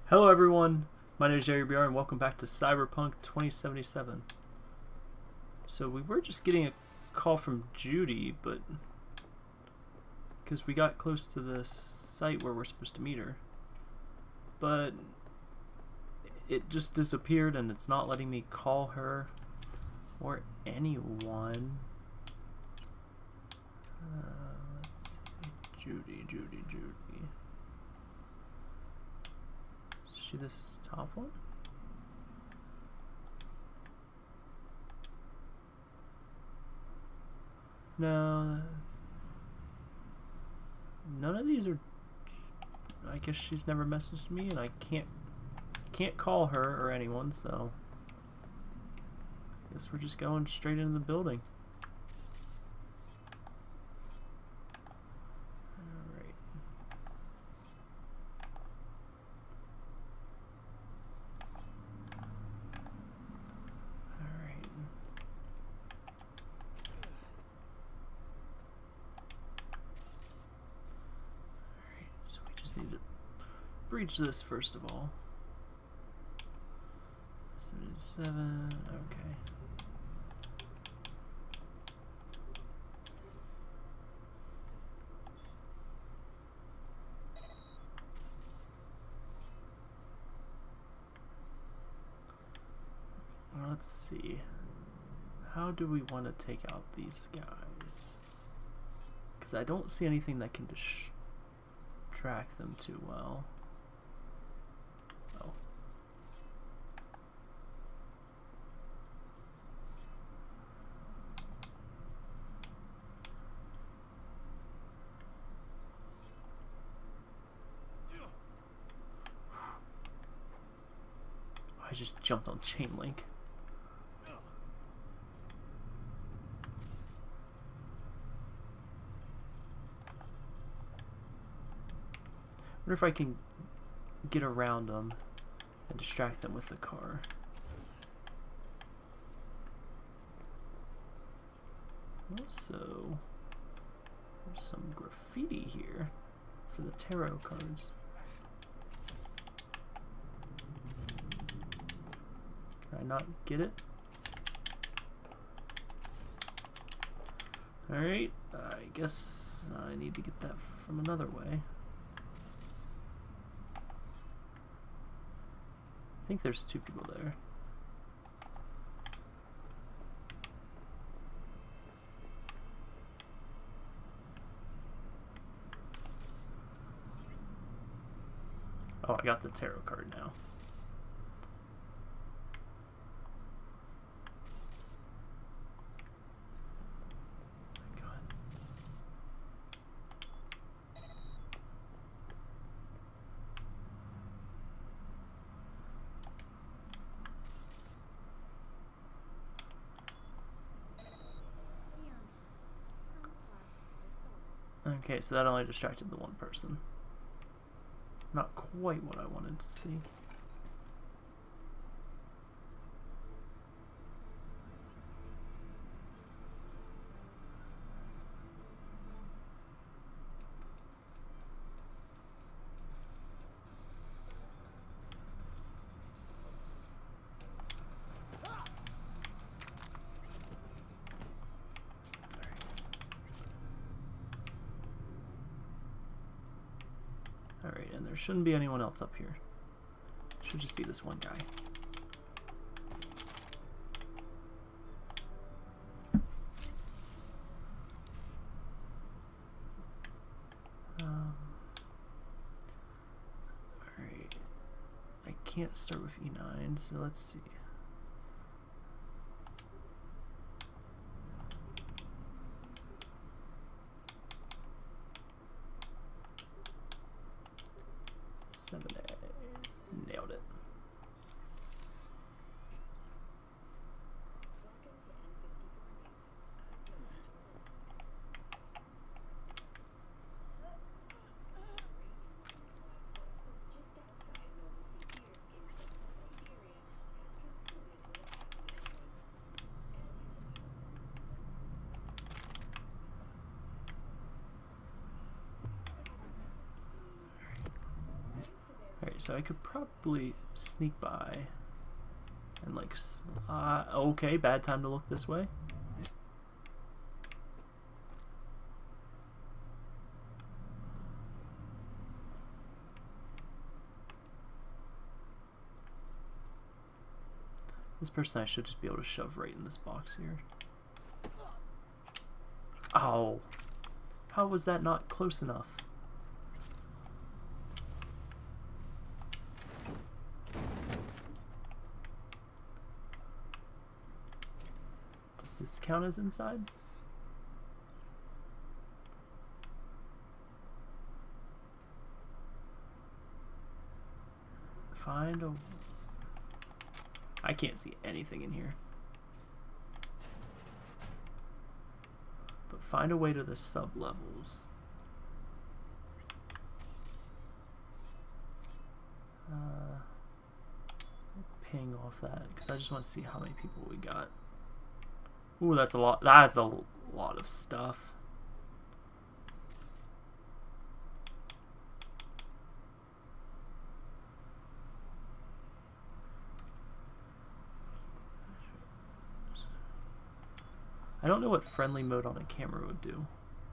Hello everyone, my name is Jerry BR and welcome back to Cyberpunk 2077. So we were just getting a call from Judy, but because we got close to the site where we're supposed to meet her, but it just disappeared and it's not letting me call her or anyone. Let's see, Judy. Is she this top one? No, none of these are. I guess she's never messaged me, and I can't call her or anyone. So I guess we're just going straight into the building. Need to breach this first of all. 77, okay. Let's see. How do we want to take out these guys? Because I don't see anything that can track them too well. Oh. I just jumped on chain link. I wonder if I can get around them and distract them with the car. Also, there's some graffiti here for the tarot cards. Can I not get it? Alright, I guess I need to get that from another way. I think there's two people there. Oh, I got the tarot card now. Okay, so that only distracted the one person. Not quite what I wanted to see. Alright, and there shouldn't be anyone else up here. It should just be this one guy. Alright. I can't start with E9, so let's see. Nailed it. Alright, so I could probably sneak by and like, okay, bad time to look this way. This person I should just be able to shove right in this box here. Oh, how was that not close enough? Does this count as inside? Find a... I can't see anything in here. But find a way to the sub-levels. Ping off that, because I just want to see how many people we got. Ooh, that's a lot. That's a lot of stuff. I don't know what friendly mode on a camera would do.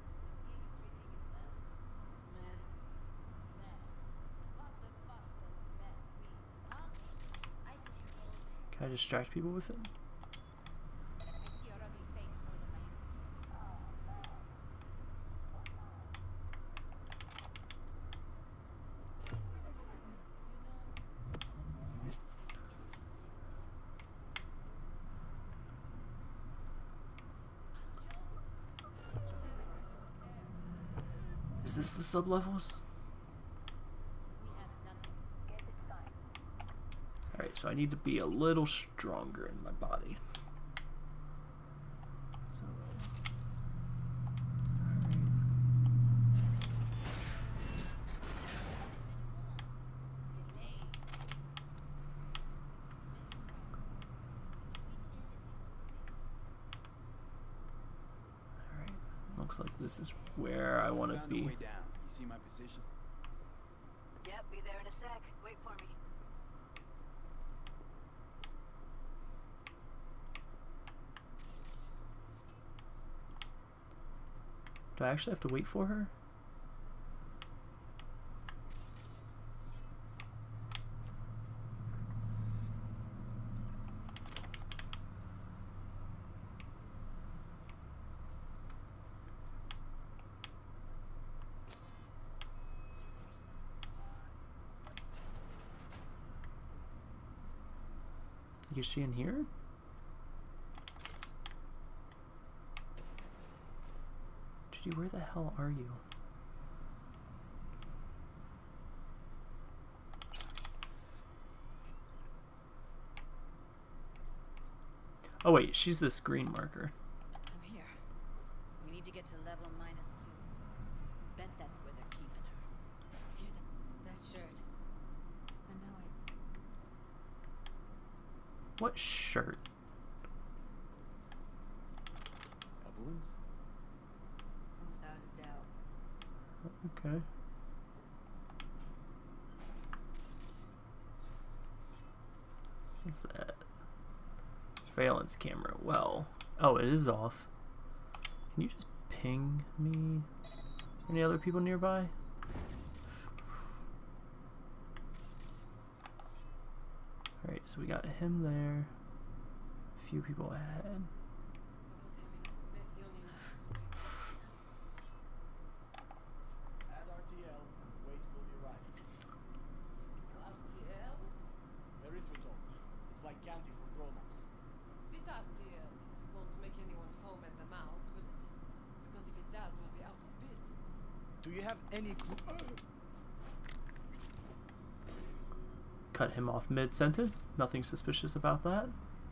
Can I distract people with it? Is this the sub-levels? Alright, so I need to be a little stronger in my body. So, alright, looks like this is where I want to be. You see my position? Yep, be there in a sec. Wait for me. Do I actually have to wait for her? Is she in here? Judy, where the hell are you? Oh wait, she's this green marker. I'm here. We need to get to level -2. Bet that's where they're keeping her. Hear that shirt. I know it. What shirt? Evelyn's? Without a doubt. Okay. What's that? Surveillance camera. Well, oh, it is off. Can you just ping me? Any other people nearby? Alright, so we got him there. A few people ahead. Add RTL and wait will be right. RTL? Erythritol. It's like candy for grown-ups. This RTL, it won't make anyone foam at the mouth, will it? Because if it does, we'll be out of biz. Do you have any clue? Cut him off mid-sentence. Nothing suspicious about that.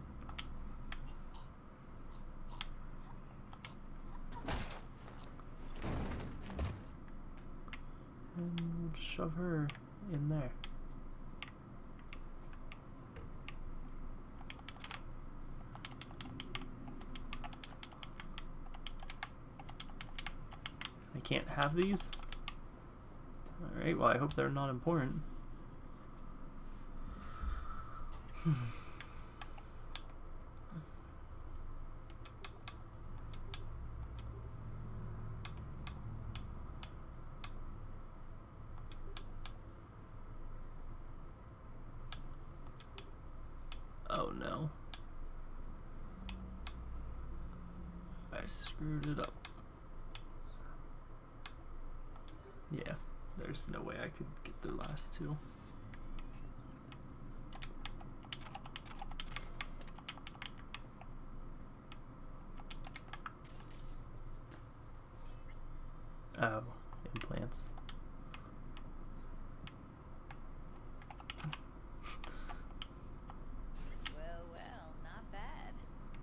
And we'll just shove her in there. I can't have these? Alright, well I hope they're not important. Oh no. I screwed it up. Yeah, there's no way I could get the last two. Oh, implants. Well, well, not bad.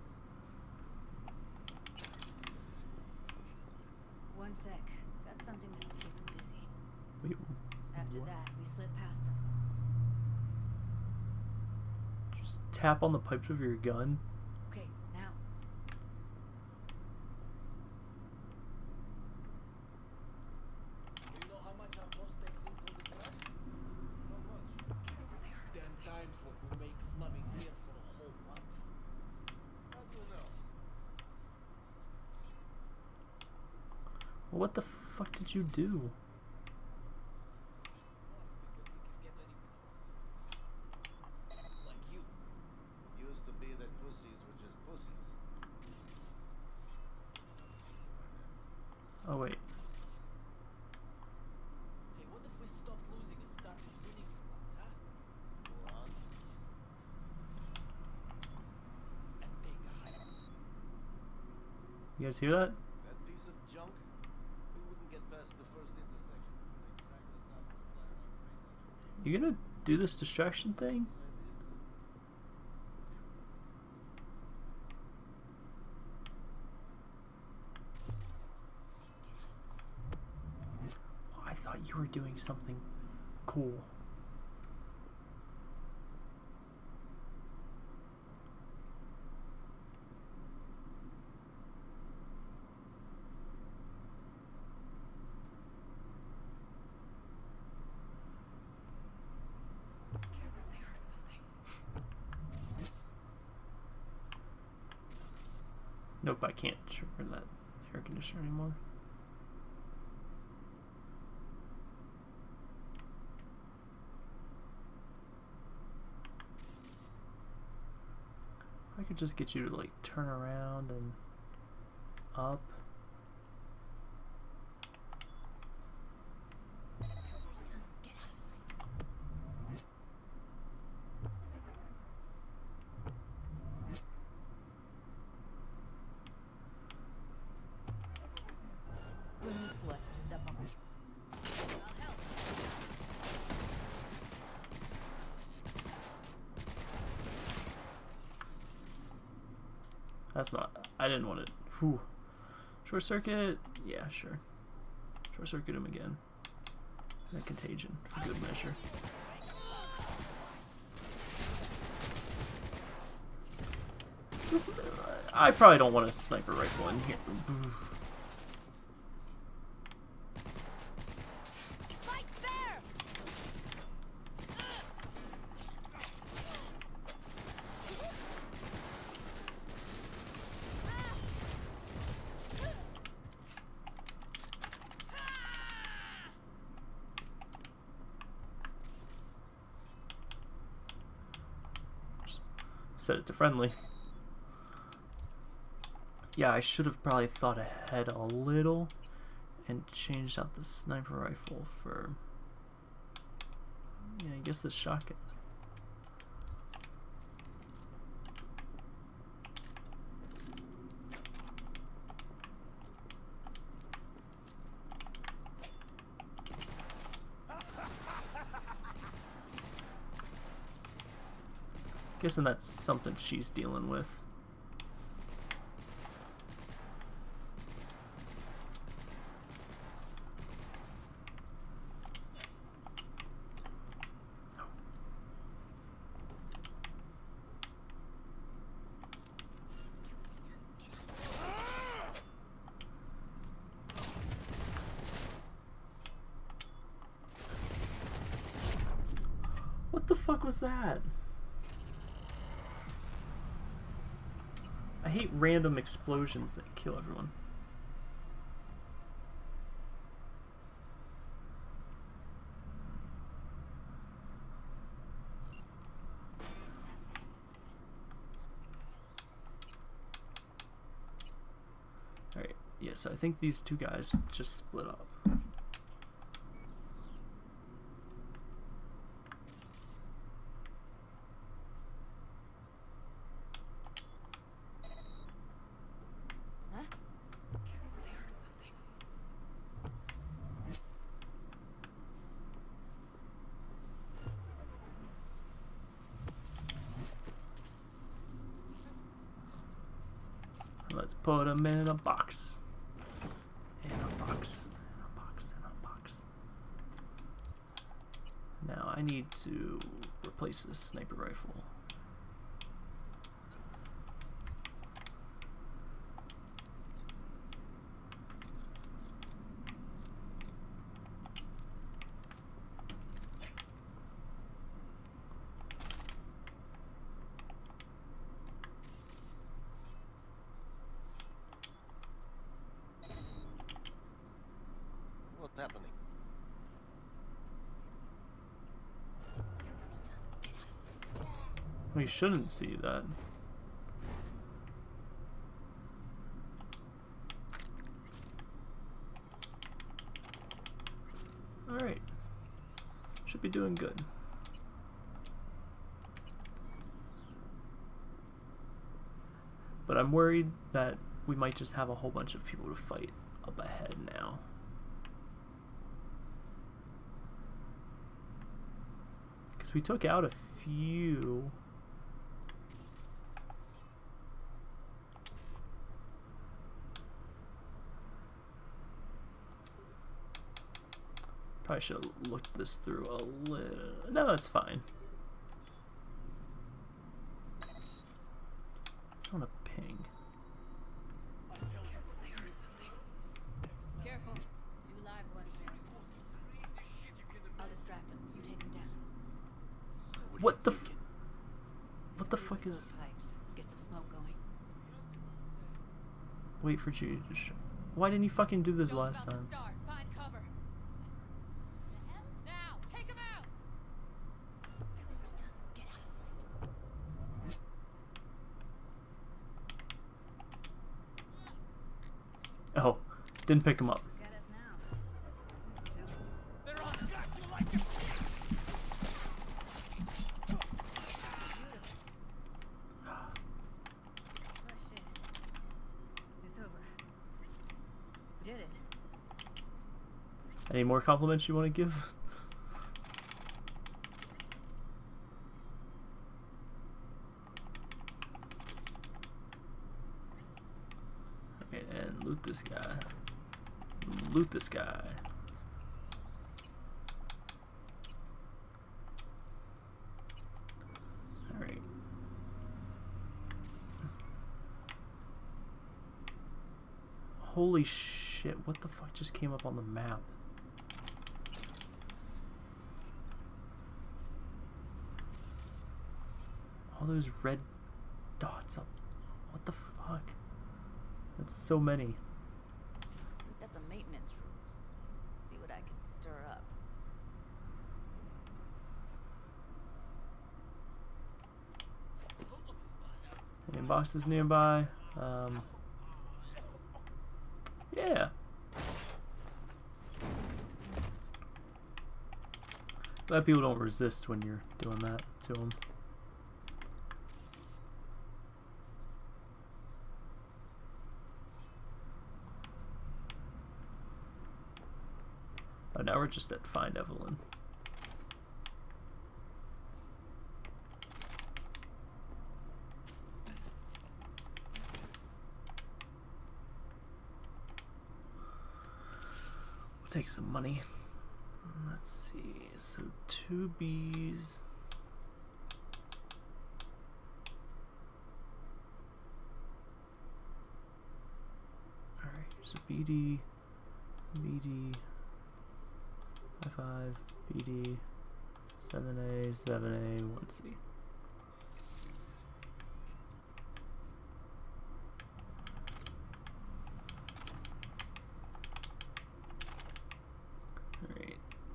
One sec. Got something that'll keep him busy. Wait, After what? that, we slip past him. Just tap on the pipes of your gun. Okay, now. Do you know how much our boss takes in for this run? How much? 10 times what we make slumming here for a whole month. How do you know? What the fuck did you do? Like you. Used to be that pussies were just pussies. Oh wait. Hey, what if we stopped losing and started winning for once, huh? What? And take a hike. You guys hear that? That piece of junk? We wouldn't get past the first intersection before they dragged us out and splattered our brains on your You gonna do this distraction thing? ideas. Oh, I thought you were doing something cool. Nope, I can't trigger that air conditioner anymore. I could just get you to like turn around and up. That's not. I didn't want it. Whew. Short circuit. Yeah, sure. Short circuit him again. And a contagion for good measure. I probably don't want a sniper rifle in here. Fight fair! Set it to friendly. Yeah, I should have probably thought ahead a little and changed out the sniper rifle for, yeah, I guess the shotgun. Guessing that's something she's dealing with. What the fuck was that? I hate random explosions that kill everyone. Alright, yeah, so I think these two guys just split up. Let's put them in a box. In a box. In a box. In a box. Now I need to replace this sniper rifle. What's happening? We shouldn't see that. Alright. Should be doing good. But I'm worried that we might just have a whole bunch of people to fight up ahead now. Because we took out a few. Probably should have looked this through a little. No, that's fine. I want to ping. Careful. 2 live ones there. I'll distract them. You take them down. What the what the fuck is... Pipes. Get some smoke going. Wait for you to show. Why didn't you fucking do this Show's last about to time? start. Find cover. The hell? Now, take them out. Get out of sight. Oh, didn't pick him up. Got us now. Still. They're on got you like a Oh shit. It's over. We did it. Any more compliments you want to give? Okay, and loot this guy. Loot this guy. Alright. Holy shit, what the fuck just came up on the map? All those red dots up. What the fuck? That's so many. That's a maintenance room. See what I can stir up. Any boxes nearby? Yeah. Glad people don't resist when you're doing that to them. Oh, now we're just at Find Evelyn. We'll take some money. Let's see. So 2 Bs. Alright, here's a BD. BD. 5, BD, 7A, 7A, 1C.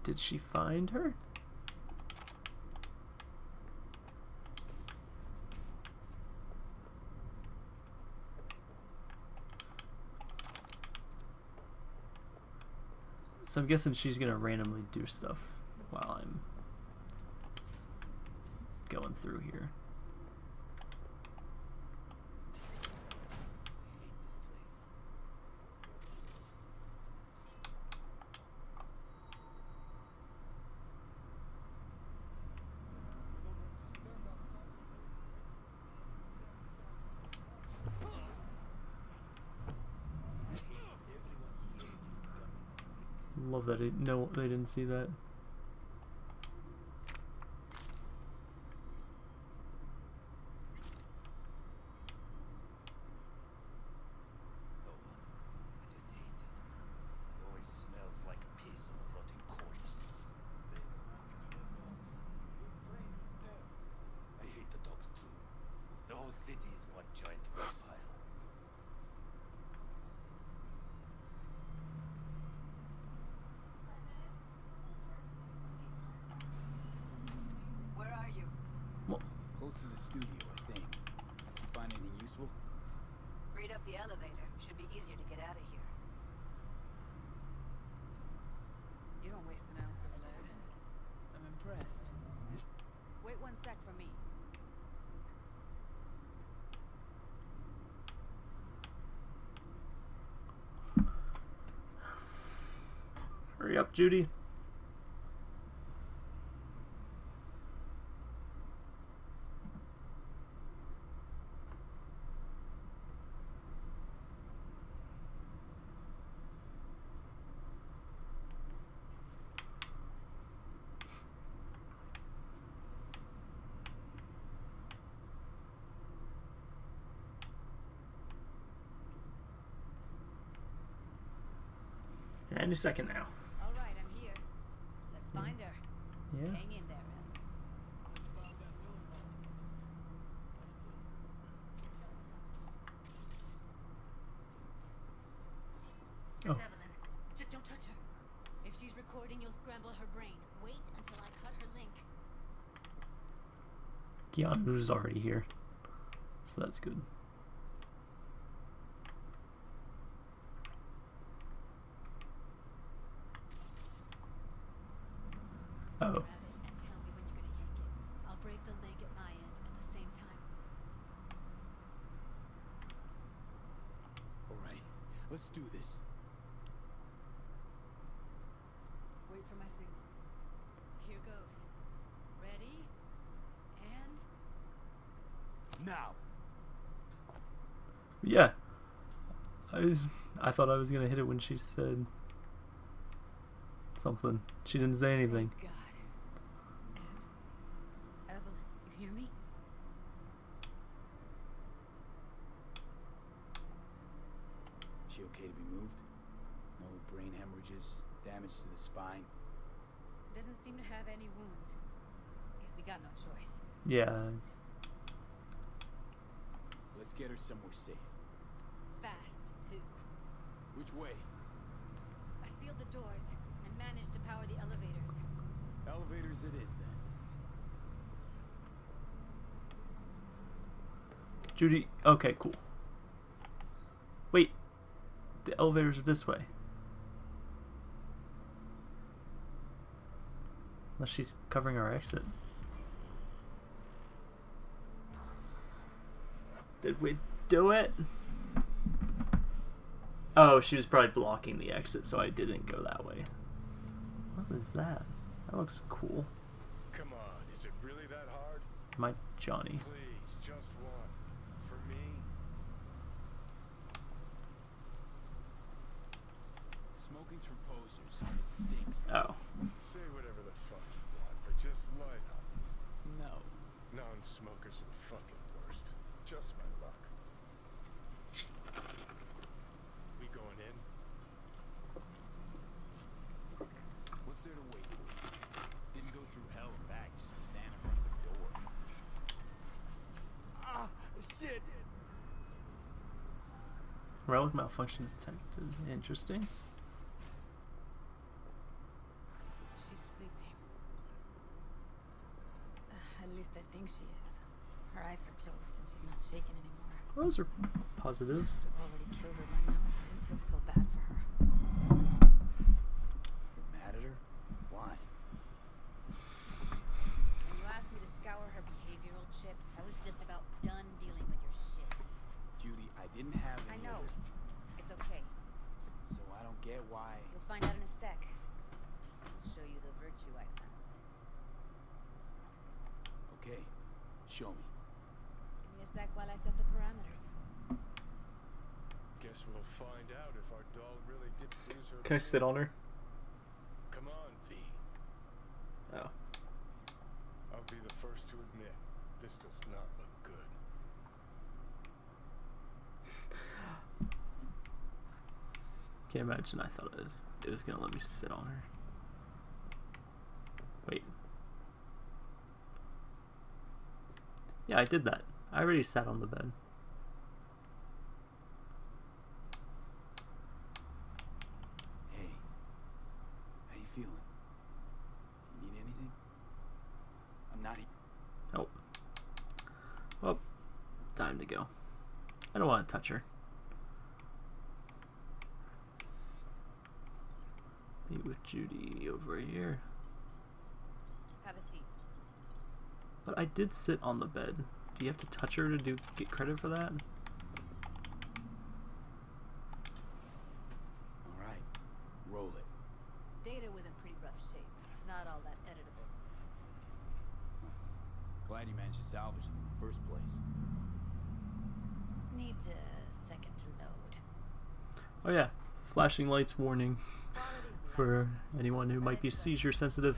Did she find her? So I'm guessing she's gonna randomly do stuff while I'm going through here. Love that no, they didn't see that. No one. I just hate it. It always smells like piss and rotting corpse. I hate the dogs too. The whole city is one giant rat pile. Where are you? Close to the studio, I think. Find anything useful? Read up the elevator. Should be easier to get out of here. You don't waste an ounce of lead. I'm impressed. Wait 1 sec for me. Hurry up, Judy. Any second now. All right, I'm here. Let's find her. Yeah. Hang in there, Ev. Oh. Evelyn, just don't touch her. If she's recording, you'll scramble her brain. Wait until I cut her link. Keanu's already here, so that's good. Oh. Grab it and tell me when you're gonna yank it. I'll break the link at my end at the same time. Alright, let's do this. Wait for my signal. Here goes. Ready? And... Now! Yeah. I thought I was gonna hit it when she said something. She didn't say anything. God. Evelyn, you hear me? She okay to be moved? No brain hemorrhages, damage to the spine? Doesn't seem to have any wounds. Guess we got no choice. Yeah. Let's get her somewhere safe. Fast, too. Which way? I sealed the doors and managed to power the elevators. Elevators it is, then. Judy. Okay, cool. Wait. The elevators are this way. Unless she's covering our exit. Did we do it? Oh, she was probably blocking the exit, so I didn't go that way. What is that? That looks cool. Come on, is it really that hard? My Johnny. Please, just one. For me? Smoking's for posers. It stinks. Oh. Say whatever the fuck you want, but just light up. No. Non-smokers are the fucking worst. Just my luck. We going in? What's there to wait for? Didn't go through hell and back just to stand in front of the door. Ah, shit! Relic malfunction detected. Interesting. She's least I think she is. Her eyes are closed and she's not shaking anymore. Those are positives. I've already killed her by now. I didn't feel so bad for her. You're mad at her? Why? When you asked me to scour her behavioral chip, I was just about done dealing with your shit. Judy, I didn't have I any know. other... It's okay. So I don't get why... You'll find out in a sec. I'll show you the virtue I found. Okay, show me. Give me a sec while I set the parameters. Guess we'll find out if our doll really did lose her. Can I sit on her? Come on, V. Oh. I'll be the first to admit, this does not look good. Can't imagine I thought it was gonna let me sit on her. Wait. Yeah, I did that. I already sat on the bed. Hey, how you feeling? You need anything? I'm not... Oh. Well, time to go. I don't want to touch her. Meet with Judy over here. Have a seat. But I did sit on the bed. Do you have to touch her to get credit for that? Alright, roll it. Data was in pretty rough shape. Not all that editable. Glad you managed to salvage them in the first place. Needs a second to load. Oh yeah, flashing lights warning for anyone who might be seizure sensitive.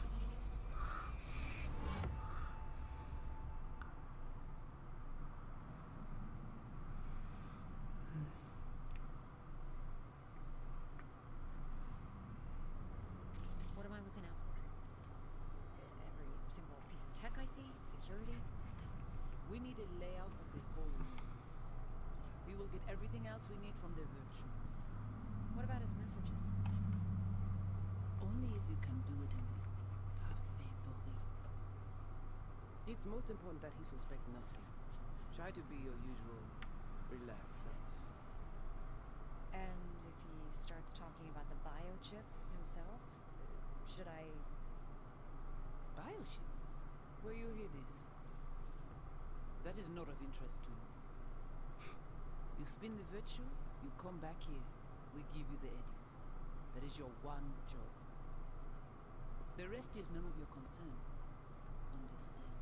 What am I looking out for? Every single piece of tech I see? Security? We need a layout of the whole room. We will get everything else we need from the virtue. What about his messages? Only if you can do it in parfait body. It's most important that he suspect nothing. Try to be your usual relaxed self. And if he starts talking about the biochip himself, should I... Biochip? Where you hear this? That is not of interest to you. You spin the virtue, you come back here, we give you the eddies. That is your one job. The rest is none of your concern. Understand?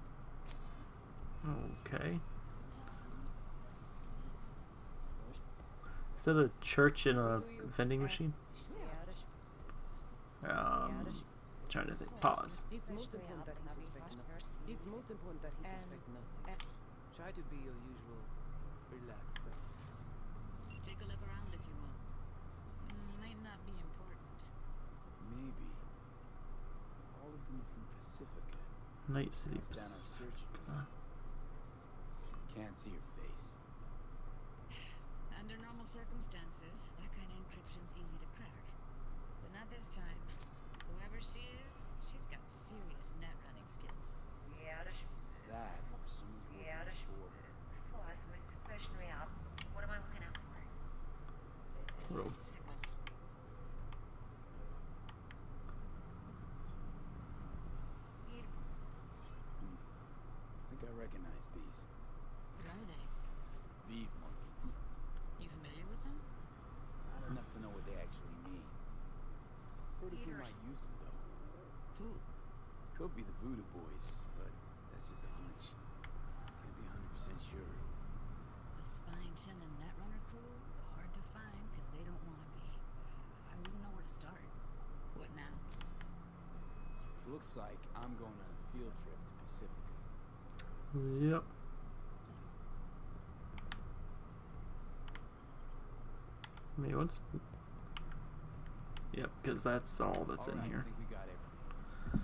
Okay. Is that a church in a vending machine? Trying to think. Pause. It's most important that he suspect nothing. It's most important that he suspect nothing. Try to be your usual relaxed self. Take a look around if you will. Might not be important. Maybe. All of them are from Pacifica. Night City. I was down on searching list. Can't see your face. Under normal circumstances, that kind of encryption's easy to crack. But not this time. Whoever she is, she's got serious net running skills. That or someone's working for her. What am I looking out for? Whoa. Signal. I think I recognize these. What are they? Vive monkeys. You familiar with them? Not enough to know what they actually mean. Heard a few might use them though. Who? Could be the Voodoo Boys, but that's just a hunch. Can't be 100% sure. The spine-chilling Netrunner crew? Hard to find because they don't want to be. I wouldn't know where to start. What now? Looks like I'm going on a field trip to Pacifica. Yep. Maybe once. Yep, because that's all that's in Alright, here. I think we got everything.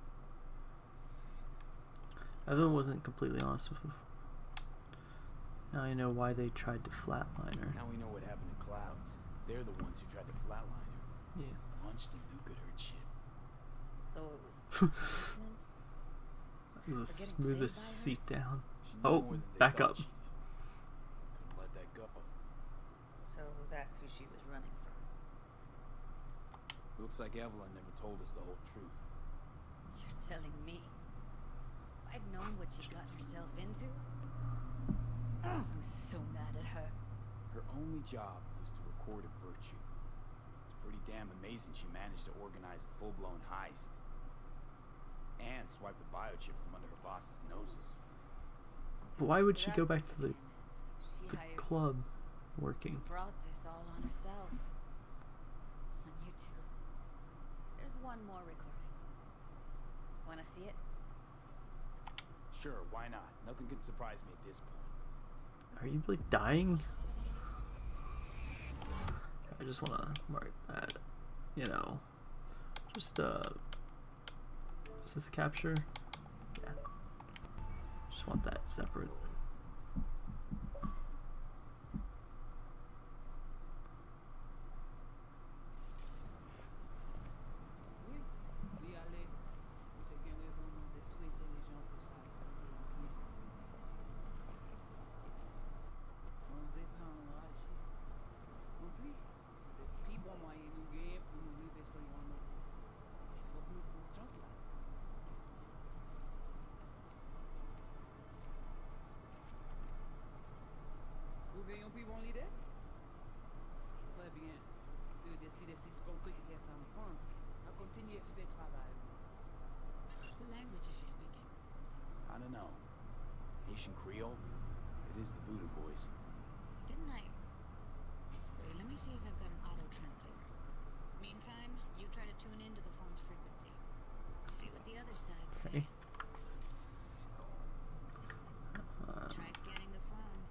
Evan wasn't completely honest with Now I know why they tried to flatline her. Now we know what happened to Clouds. They're the ones who tried to flatline her. Yeah. Punched and Luke had heard shit. So it was punishment? The For getting smoothest played by her? seat down. She knew Oh, more than they back thought up. she knew. Couldn't let that go. So that's who she was running from. Looks like Evelyn never told us the whole truth. You're telling me? If I'd known what she got herself into, I'm so mad at her. Her only job was to record a virtue. It's pretty damn amazing she managed to organize a full-blown heist. And swipe the biochip from under her boss's noses. But why would So she go that's back to the She hired club working? brought this all on herself. On YouTube. There's one more recording. Wanna see it? Sure, why not? Nothing can surprise me at this point. Are you like dying? I just want to mark that, you know, just is this capture? Yeah. Just want that separate. Oui, oui, allez. Vous avez bien raison, vous êtes trop intelligent pour ça. On ne pas enragé. Non plus, c'est plus bon moyen de gagner pour nous arriver sur yon autre. Il faut que nous prenions chance là. Vous gagnez plus bon l'idée? Très bien. Si vous décidez si c'est concret que ça me pense, à continuer à faire travail. What language is she speaking? I don't know. Haitian Creole? It is the Voodoo Boys. Didn't I? Wait, let me see if I've got an auto translator. Meantime, you try to tune into the phone's frequency. See what the other side Okay. say. Try scanning the phone.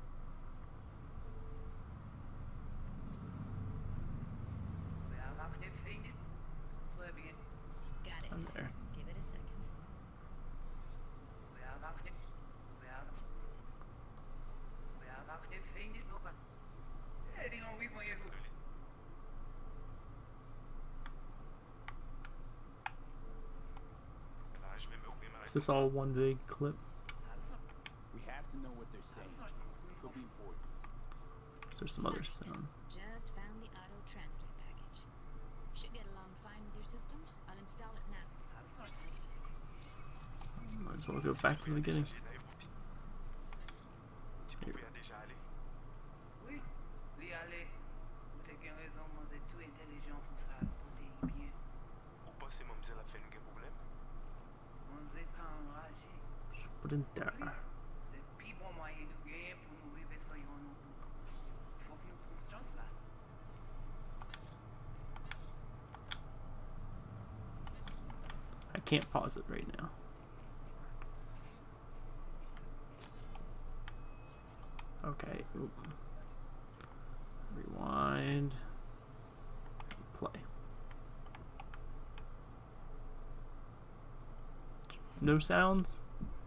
Got it. I'm there. Give it a second. Is this all one big clip? We have to know what they're saying. Could be important. Is there some other sound? Just found the auto translate package. Should get along fine with your system. I'll install it now. Might as well go back to the beginning. Here. Oui, oui, allez. Vous avez bien raison, vous êtes tout intelligent pour ça. Vous êtes bien. On ne pas enragé. Put in there. C'est plus bon moyen de gagner pour nous arriver sur yon autre. Il faut que nous prenions chance là. I can't pause it right now. Okay. Oop. Rewind. Play. No sounds?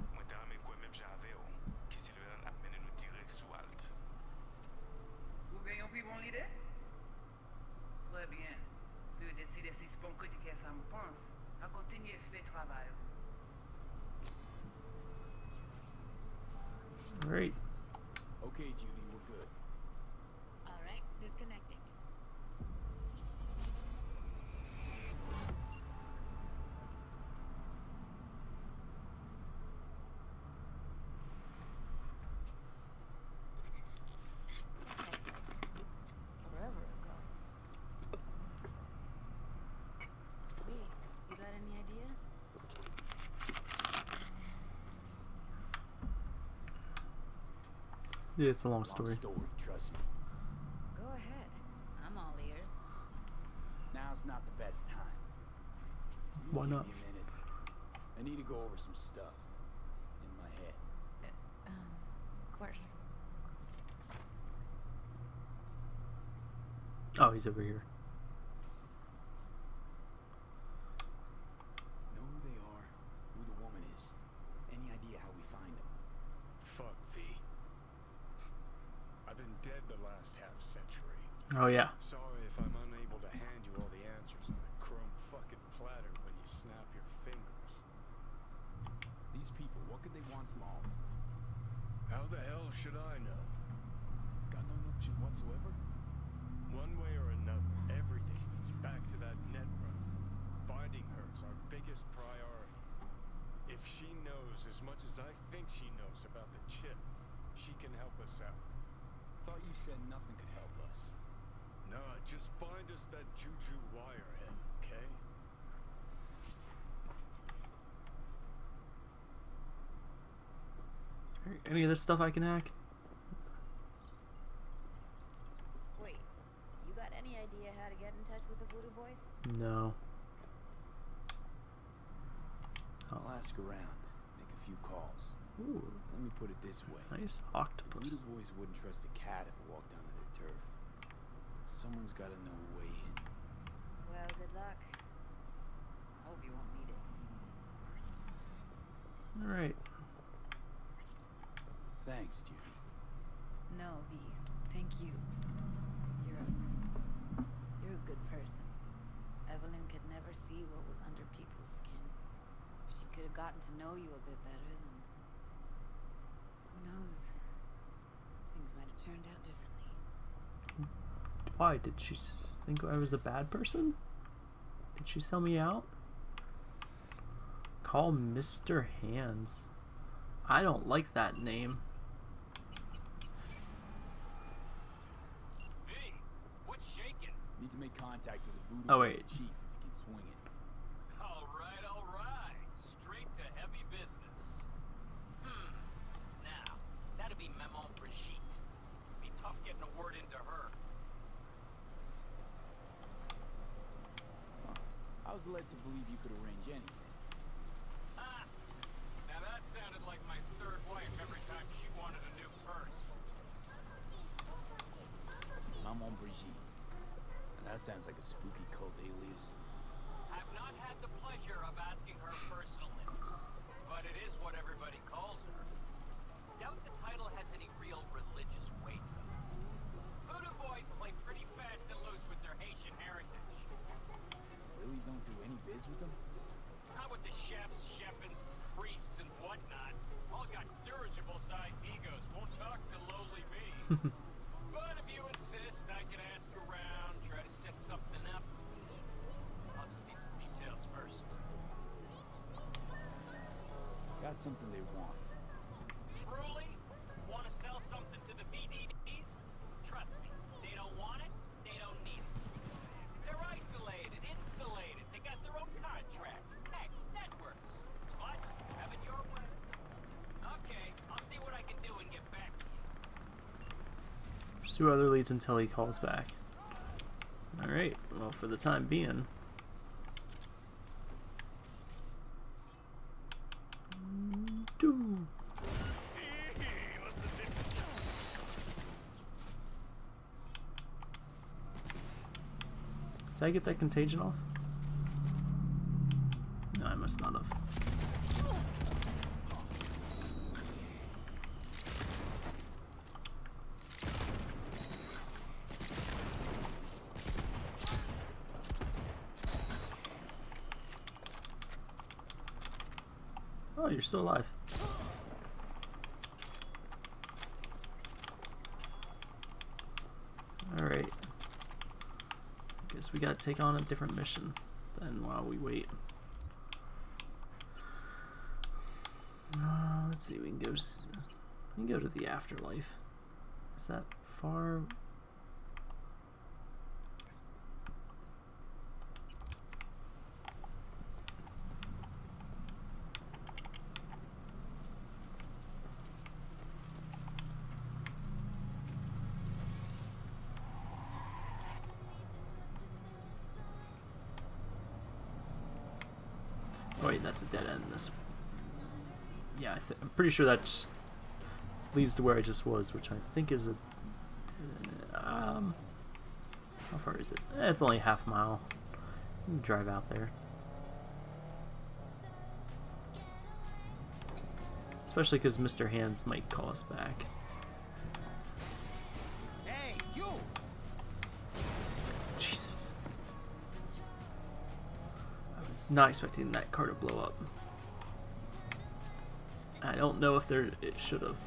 Vous gagnez plus bon l'idée? Très bien. Si vous décidez si c'est concret que ça me pense, à continuer à faire travail. Alright. Okay, Judy, we're good. All right, disconnecting. Forever ago. Wait, you got any idea? Yeah, it's a long Long story. trust me. Go ahead. I'm all ears. Now's not the best time. Why Give not? me a minute. I need to go over some stuff in my head. Of course. Oh, he's over here. Know who they are, who the woman is. Any idea how we find them? Fuck V. I've been dead the last half-century. Oh yeah. Sorry if I'm unable to hand you all the answers on a chrome fucking platter when you snap your fingers. These people, what could they want from Alt? How the hell should I know? Got no notion whatsoever? One way or another, everything leads back to that net run. Finding her is our biggest priority. If she knows as much as I think she knows about the chip, she can help us out. Thought you said nothing could help us. Nah, just find us that Juju wirehead, okay? Any of this stuff I can hack? Wait, you got any idea how to get in touch with the Voodoo Boys? No. I'll ask around, make a few calls. Ooh, Let me put it this way. nice The octopus. Voodoo Boys wouldn't trust a cat if it walked onto their turf. Someone's got to know a way in. Well, good luck. Hope you won't need it. All right. Thanks, Judy. No, V. Thank you. You're a good person. Evelyn could never see what was under people's skin. If she could have gotten to know you a bit better, then who knows? Things might have turned out differently. Why did she think I was a bad person? Did she sell me out? Call Mr. Hands. I don't like that name. What's shaking? Need to make contact with the Voodoo Oh, Boys wait. chief if you can swing it. All right. Straight to heavy business. Now, that'd be Maman Brigitte. Be tough getting a word into her. I was led to believe you could arrange anything. Now that sounded like my third wife every time she wanted a new purse. Maman Brigitte. That sounds like a spooky cult alias. I've not had the pleasure of asking her personally, but it is what everybody calls her. Doubt the title has any real religious weight, though. Voodoo Boys play pretty fast and loose with their Haitian heritage. Really don't do any biz with them? Not with the chefs, chefins, priests, and whatnot. All got dirigible-sized egos. Won't talk to lowly me. But if you insist, I can ask around, try to set something up. I'll just need some details first. Got something they want. Truly? Want to sell something to the VDDs? Trust me, they don't want it, they don't need it. They're isolated, insulated, they got their own contracts, tech, networks. But, have it your way. Okay, I'll see what I can do and get back to you. Pursue other leads until he calls back. Alright, well, for the time being. Doo. Did I get that contagion off? No, I must not have. Oh, you're still alive. Alright. Guess we gotta take on a different mission then while we wait. Let's see, we can go to the afterlife. Is that far? Oh wait, that's a dead end. This, yeah, I'm pretty sure that just leads to where I just was, which I think is a dead end. How far is it? It's only half mile. You can drive out there. Especially because Mr. Hands might call us back. not expecting that car to blow up. I don't know if it should have.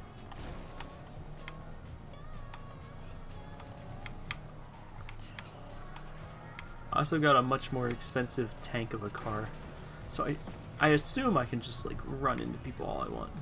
I also got a much more expensive tank of a car, so I assume I can just like run into people all I want.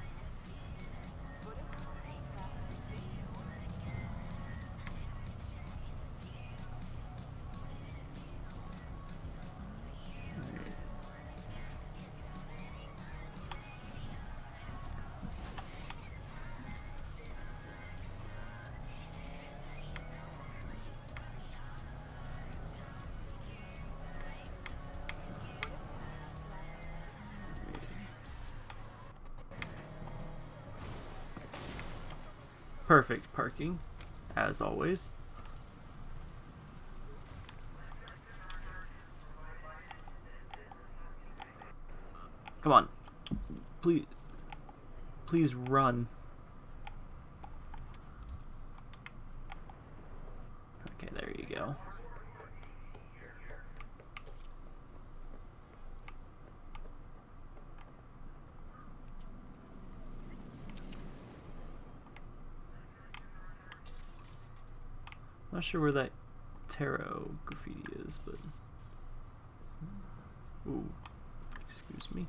Perfect parking, as always. Come on. Please run. Okay, there you go. Not sure where that tarot graffiti is, but... Ooh, excuse me.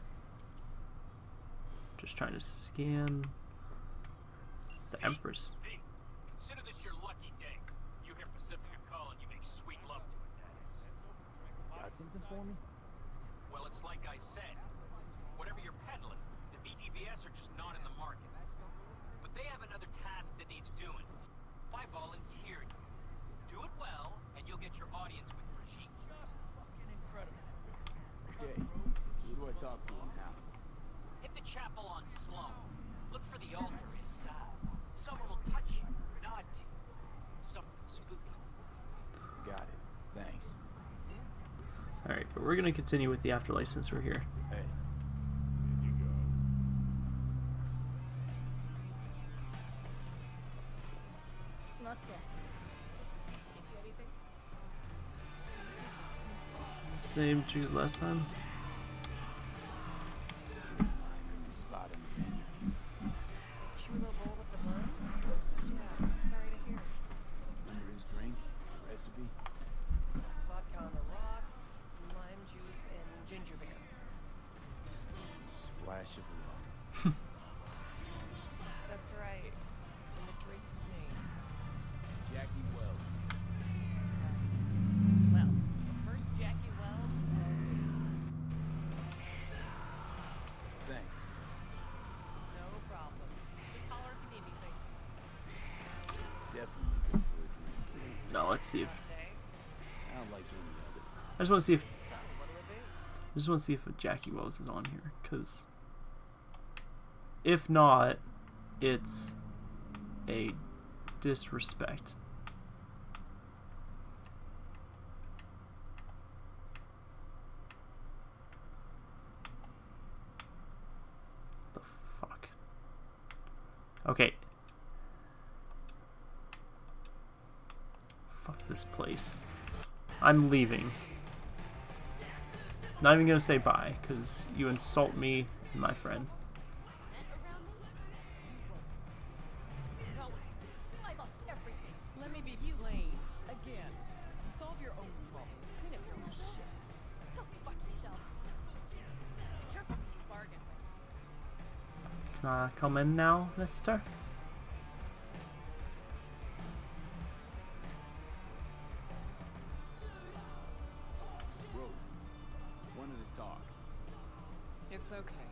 Just trying to scan the Empress. V, consider this your lucky day. You hear Pacifica call and you make sweet love to it, that is. Got something for me? Well, it's like I said. Whatever you're peddling, the VTBS are just not in the market. But they have another task that needs doing. I volunteered you. Do it well, and you'll get your audience with Brigitte. Just fucking incredible. Okay. Who do I talk to and how? Hit the chapel on Sloan. Look for the altar inside. Someone will touch you, nod to you. Something spooky. Got it. Thanks. Alright, but we're gonna continue with the Afterlife since we're here. Hey. In you go. Not there. Get you anything? Same choose last time. Spot in the menu. Chulo bowl with the bird? Yeah, sorry to hear. Remember his drink? Recipe? Vodka on the rocks, lime juice, and ginger beer. Splash of rum. That's right. And the drink's name. Jackie Wells. Well, the first Jackie Wells is open. Thanks. No problem. Just holler if you need anything. Definitely good for a drink. No, let's see if Day. I don't like any of it. I just want to see if So, what'll it be? I just want to see if Jackie Wells is on here, because if not, it's a disrespect. The fuck? Okay. Fuck this place. I'm leaving. Not even gonna say bye, because you insult me and my friend. No, I lost everything. Let me be plain. Again. Solve your own problems. Clean up your own shit. Go fuck yourself. Be careful who you bargain with. Can I come in now, mister? Bro, wanted to talk. It's okay.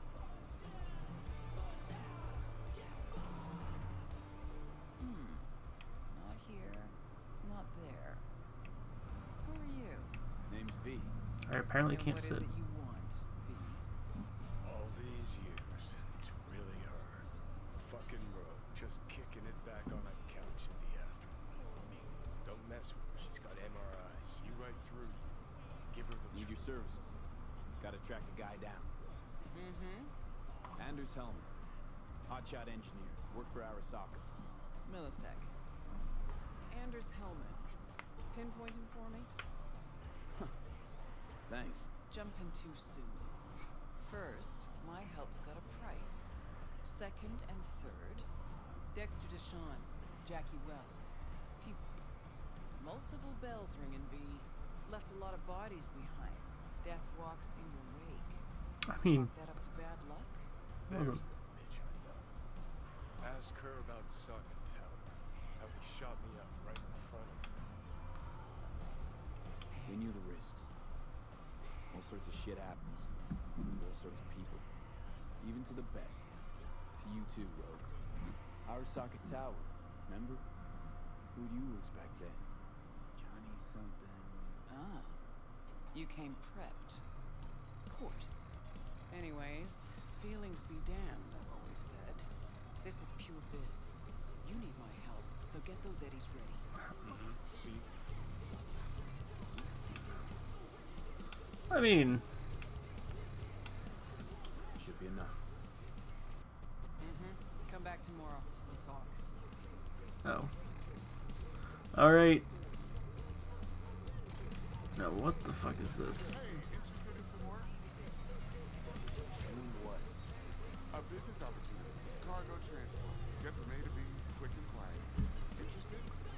Not here. Not there. Who are you? Name's V. I apparently And can't what sit. is it you want, V? All these years, it's really her. A fucking rogue, just kicking it back on a couch in the afternoon. Don't mess with her. She's got MRIs. See right through you. Give her the Need your services. Gotta track a guy down. Mm-hmm. Anders Hellman. Hotshot engineer. Worked for Arasaka. Millisec. Anders Hellman. Pinpoint him for me? Thanks. jumping too soon. First, my help's got a price. Second and third, Dexter Deshawn, Jackie Wells, T-Boy. Multiple bells ringing, V. Left a lot of bodies behind. Death walks in your wake. I mean, Chalk that up to bad luck? There's the bitch I know. Ask her about Socket Tower. How he shot me up right in front of her. They knew the risks. All sorts of shit happens. To all sorts of people. Even to the best. To you too, Rogue. Arasaka Tower, remember? Who'd you lose back then? Johnny something. Ah. You came prepped. Of course. Anyways, feelings be damned, I've always said. This is pure biz. You need my help, so get those eddies ready. See? I mean, Should be enough. Come back tomorrow. We'll talk. oh. Alright. Now what the fuck is this? Hey, interested in some work? Doing what? A business opportunity. Cargo transport. Get from A to B, quick and quiet. Interested?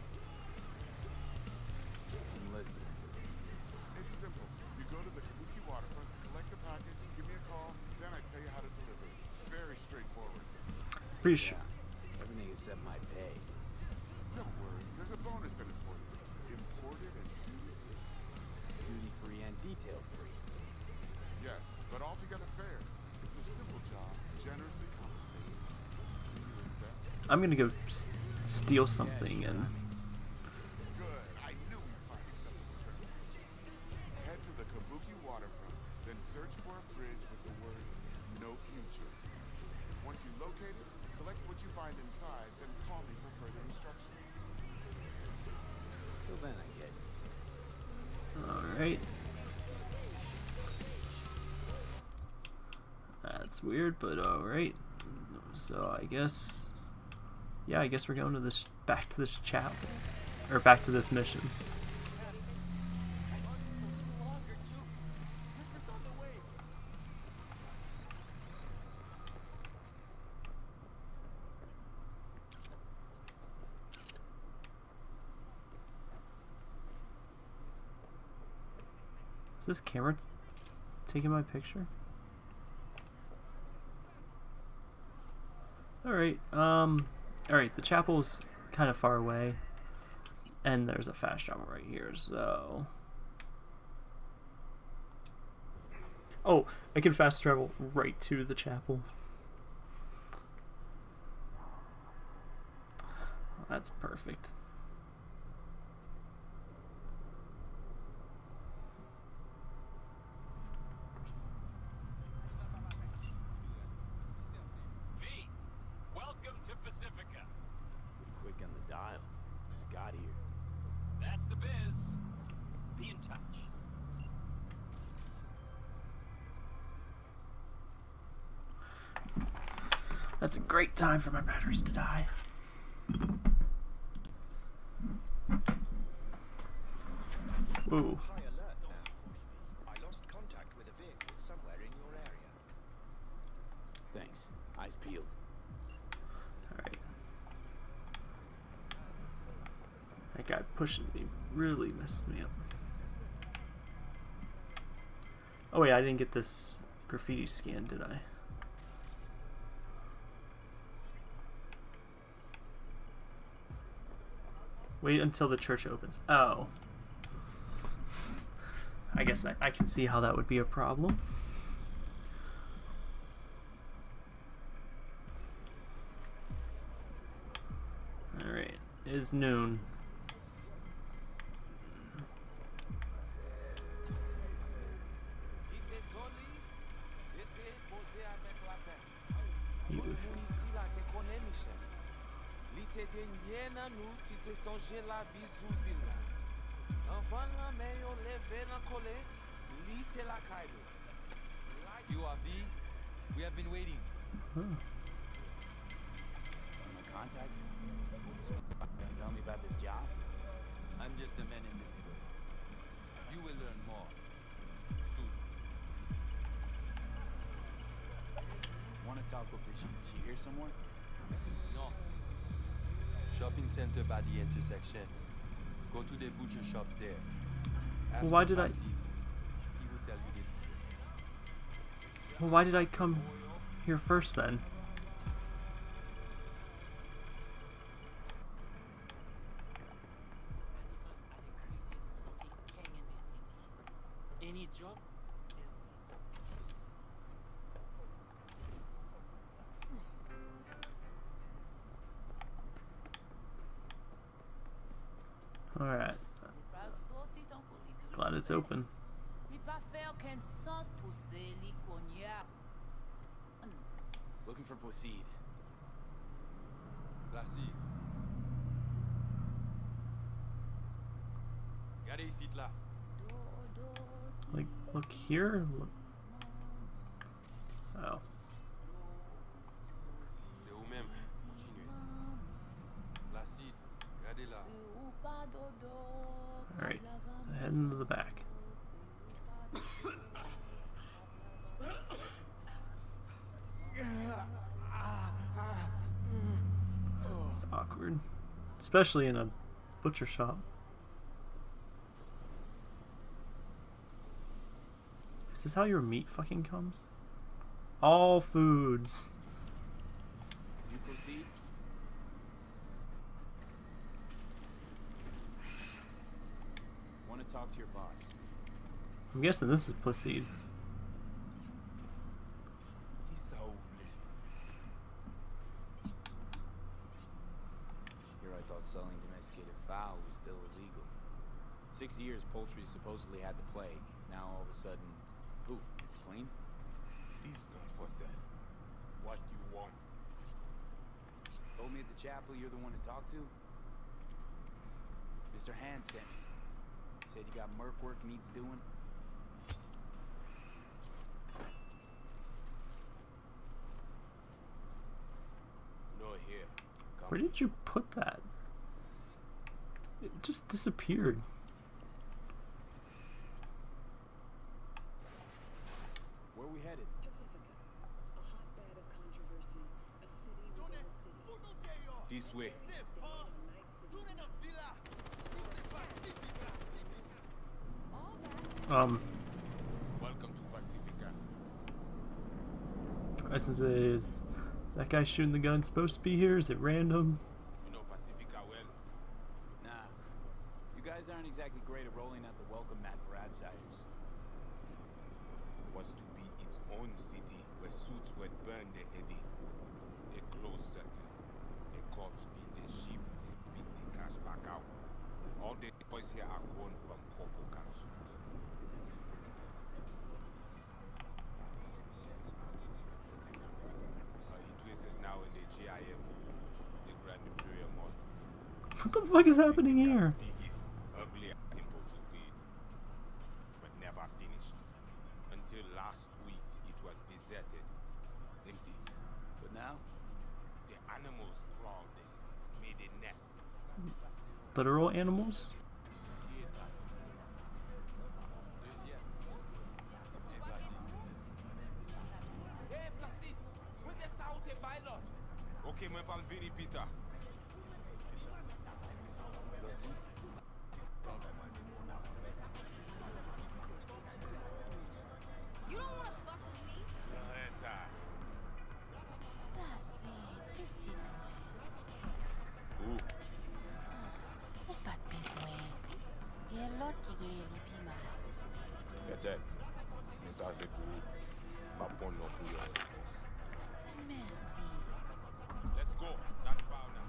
I'm listening. It's simple. You go to the Kabuki waterfront, collect the package, give me a call, then I tell you how to deliver it. Very straightforward. Pretty sure. Everything except my pay. Don't worry, there's a bonus in it for you. Imported and duty-free. Duty-free and detail-free. Yes, but altogether fair. It's a simple job, generously compensated. Do you accept? I'm gonna go steal something and Good. I knew we'd find acceptable terms. Head to the Kabuki waterfront, then search for a fridge with the words "No Future." Once you locate it, collect what you find inside, then call me for further instructions. Till then, I guess. alright. That's weird, but alright. So I guess, yeah, I guess we're going to this, back to this chapel, or back to this mission. Is this camera taking my picture? Alright, alright, the chapel's kind of far away, and there's a fast travel right here, so... Oh, I can fast travel right to the chapel. That's perfect. V, welcome to Pacifica. Quick on the dial. Just got here. That's the biz. Be in touch. That's a great time for my batteries to die. Whoa. High alert now. I lost contact with a vehicle somewhere in your area. Thanks. Eyes peeled. Alright. That guy pushing me really messed me up. Oh wait, I didn't get this graffiti scan, did I? Wait until the church opens. Oh. I guess I can see how that would be a problem. Alright, it is noon. You are V. We have been waiting. Oh. My contact? So, gonna tell me about this job? I'm just a man in the middle. You will learn more soon. Want to talk with Brigitte? Is she here somewhere? No. Shopping center by the intersection. Go to the butcher shop there. Ask Well, why for did I? Basil. He will tell you the details. Well, why did I come here first then? Any job? Alright. Glad it's open. Looking for Placide. Placide. Regardez ici là. Like, look here? Look. Oh. C'est vous-même. Continuez. Placide. Regardez là. Alright. So head into the back. It's awkward. Especially in a butcher shop. Is this how your meat fucking comes? All foods. You Placide? Want to talk to your boss. I'm guessing this is Placide. Here I thought selling domesticated fowl was still illegal. 6 years poultry supposedly had the plague. Now all of a sudden, poof, it's clean. It's not for sale. What you want? Told me at the chapel you're the one to talk to. Mr. Hand sent me. Said you got merc work needs doing. No here. Come. Where did you put that? It just disappeared. Where are we headed? This way. Um, Welcome to Pacifica. is that guy shooting the gun supposed to be here? Is it random? You know Pacifica well? Nah. You guys aren't exactly great at rolling out the welcome mat for outsiders. Was to be its own city where suits would burn their eddies. A closed circle. The cops feed their sheep and spit the cash back out. All the boys here are grown from Coco Cash. Idris is now in the GIM, the Grand Imperial Mall. What the fuck is happening here? Biggest, ugliest temple to read, but never finished. Until last week, it was deserted, empty. But now? The animals crawled in, made a nest. Literal animals? Hey, Placide! Where est ça où t'es pilot? Ok, moi parle Vinny Peter. You don't want to fuck with me? Où? Pas de besoin. Il y a l'autre qui gagne les piments. Peut-être. Mais ça c'est pour pas prendre non plus. Merci. Let's go. That's far now.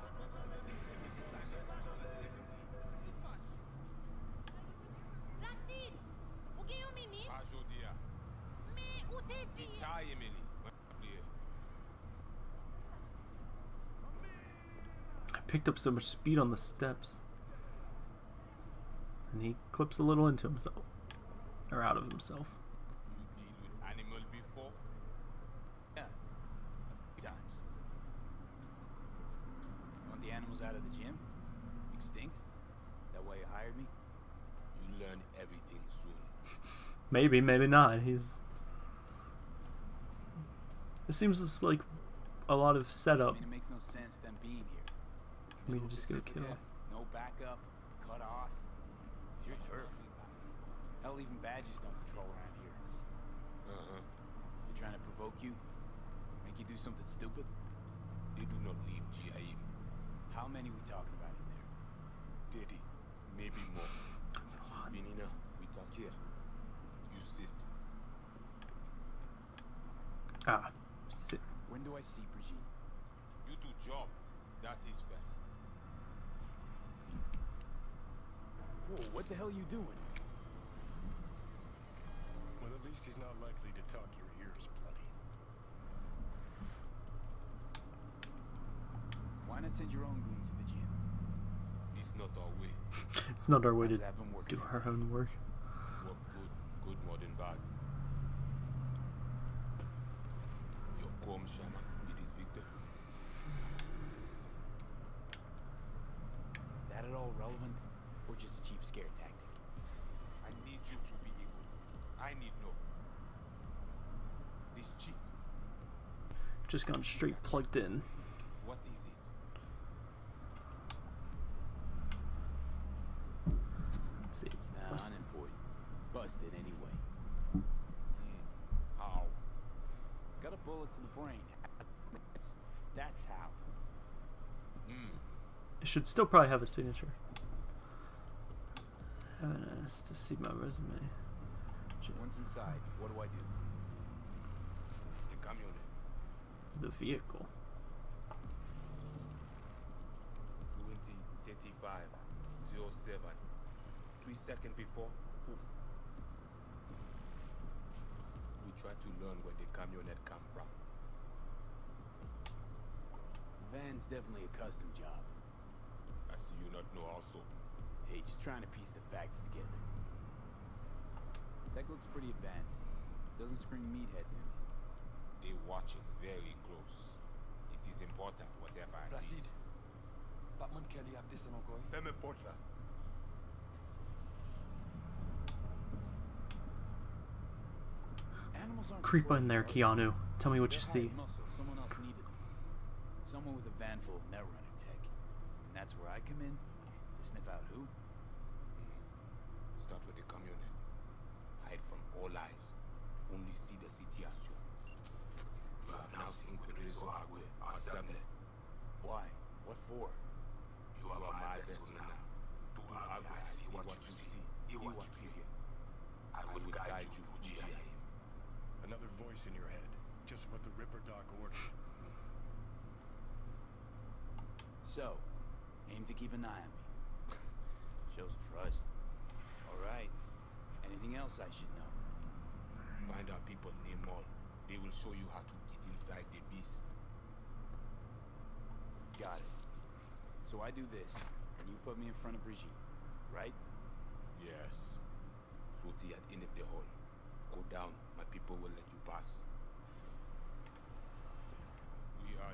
Placide, o que é o menino? Pas aujourd'hui. Mais o t'es dit? Vita, Emily. I picked up so much speed on the steps. And he clips a little into himself. Or out of himself. You deal with animal before? Yeah. A few times. You want the animals out of the gym? Extinct? That why you hired me? You learn everything soon. Maybe, maybe not. It seems just like a lot of I setup mean, it makes no sense them being here. for me to just get a kill. No backup, cut off. It's your turf. Hell, even badges don't patrol around here. They're trying to provoke you? Make you do something stupid? They do not leave GIM. How many we talking about in there? 30, maybe more. That's a lot. Vinina, we talk here. You sit. Ah, sit. When do I see Brigitte? You do job. That is fast. Whoa, what the hell are you doing? Well, at least he's not likely to talk your ears bloody. Why not send your own goons to the gym? It's not our way. It's not our way to How's that been working? do our own work. Work good more than bad. Your Quom shaman, it is Victor. Is that at all relevant? Or just a cheap scare tactic? I need you to be equal. I need no. This cheap. Just gone straight plugged in. What is it? Let's see, it's Nah, busted. unimportant. Busted anyway. How? Got a bullet to the brain. That's how. It should still probably have a signature. Haven't asked to see my resume. Once inside, what do I do? The camion. The vehicle. 2035 07. 3 seconds before, poof. We try to learn where the camionette come from. Van's definitely a custom job. I see you not know also. Hey, just trying to piece the facts together. Tech looks pretty advanced. Doesn't scream meathead to me. They watching very close. It is important, whatever it Rashid, is. Batman Kelly have this and ongoing. Femme Portla. Animals aren't Creep in deployed, there, are they? Keanu. Tell me what you They're see. hired muscle. Someone else needed them. Someone with a van full of net running tech. And that's where I come in to sniff out who? Start with the camionette. Hide from all eyes. Only see the city as you. You have now seen Quedrizo Agüe, our subnet. Why? What for? You are my vessel now. Do Agüe see what you see, hear what you hear. I will guide you through GIM. Another voice in your head. Just what the Ripper Doc ordered. So, aim to keep an eye on me. Shows trust. Alright. Anything else I should know? Find out people named Mon. They will show you how to get inside the beast. Got it. So I do this, and you put me in front of Brigitte, right? Yes. Swoti at end of the hall. Go down. My people will let you pass. We are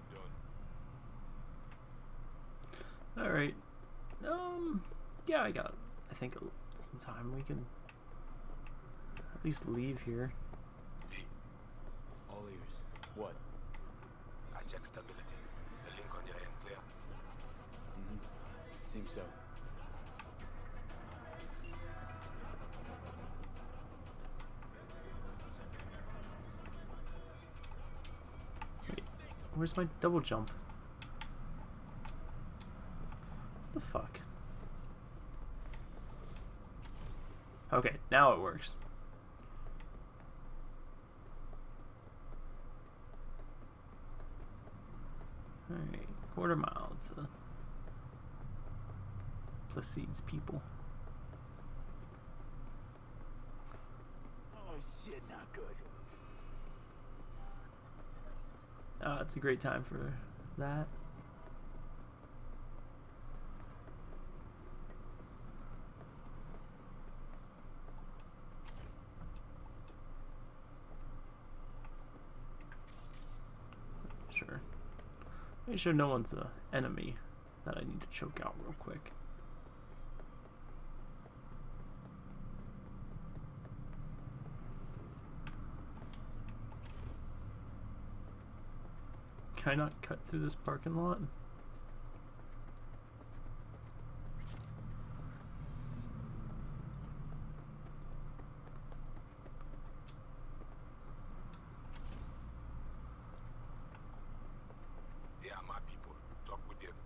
done. Alright. Yeah, I think some time we can at least leave here. All ears. What? I check stability. The link on your end clear. Seems so. Wait, where's my double jump? What the fuck? Okay, now it works. Alright, quarter mile to Placide's people. Oh shit, not good. It's a great time for that. Sure. Make sure no one's an enemy that I need to choke out real quick. Can I not cut through this parking lot? They are my people. Talk with them.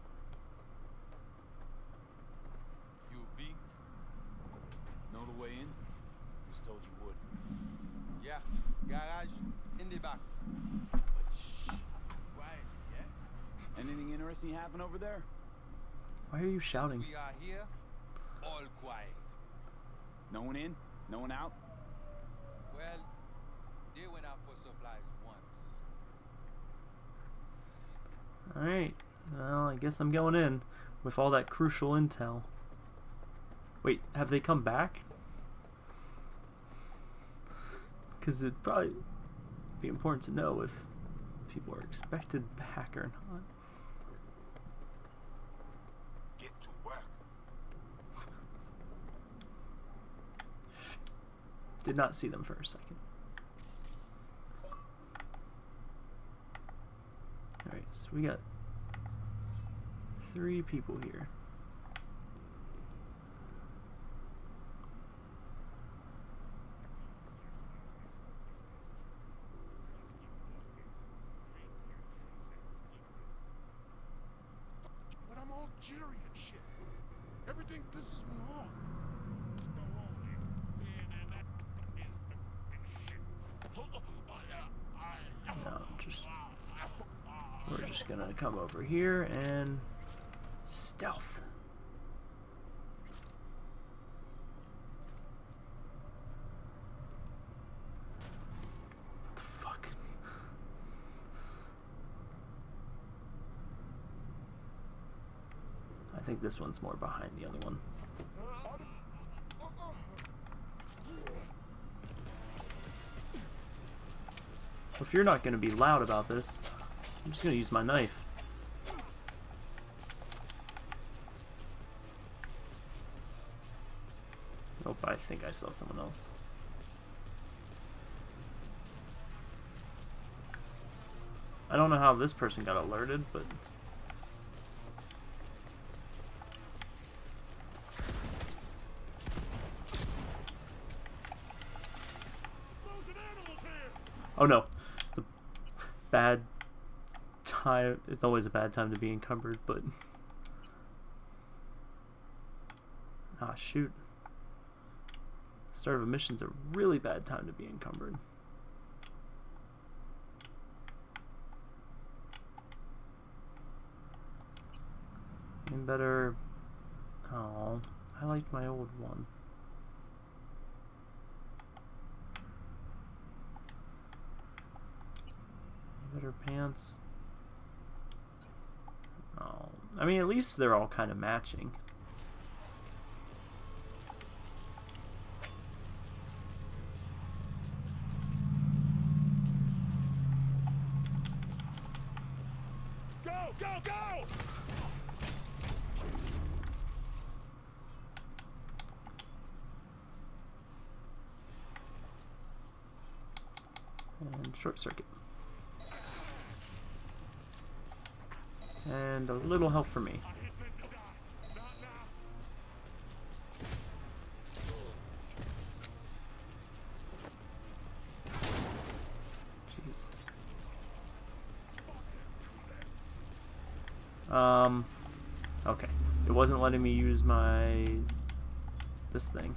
You V? Know the way in? Just told you would. Yeah, garage in the back. But shh. Quiet, yeah? Anything interesting happen over there? Why are you shouting? We are here, all quiet. No one in? No one out? Well, they went out for supplies once. Alright, well, I guess I'm going in with all that crucial intel. Wait, have they come back? Because it'd probably be important to know if people are expected back or not. Get to work. Did not see them for a second. Alright, so we got 3 people here. But I'm all jittery and shit. Everything pisses me off. No, we're just gonna come over here and stealth. What the fuck? I think this one's more behind the other one. If you're not going to be loud about this, I'm just going to use my knife. Nope, I think I saw someone else. I don't know how this person got alerted, but... Oh no. It's a bad time. It's always a bad time to be encumbered, but... Ah, shoot. Start of a mission's a really bad time to be encumbered. And better... Oh, I liked my old one. Better pants. Oh, I mean, at least they're all kind of matching. Go, go, go! And short circuit. And a little help for me. Jeez. Okay. It wasn't letting me use this thing.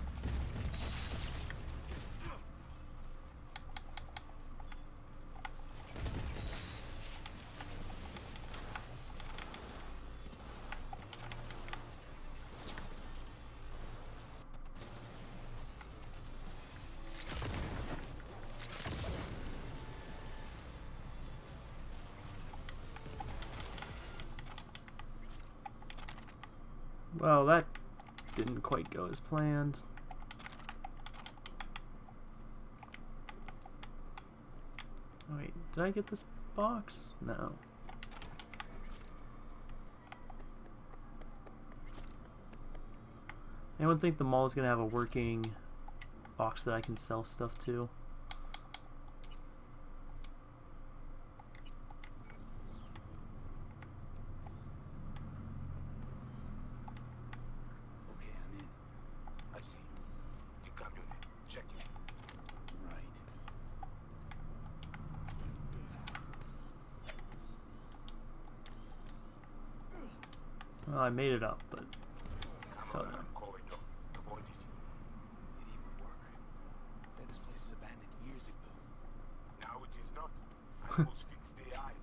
Well, that didn't quite go as planned. Wait, did I get this box? No. Anyone think the mall is going to have a working box that I can sell stuff to? Well, I made it up, but fell down. Corridor. Avoid it. It even work. Said this place is abandoned years ago. Now it is not. Animals fix their eyes.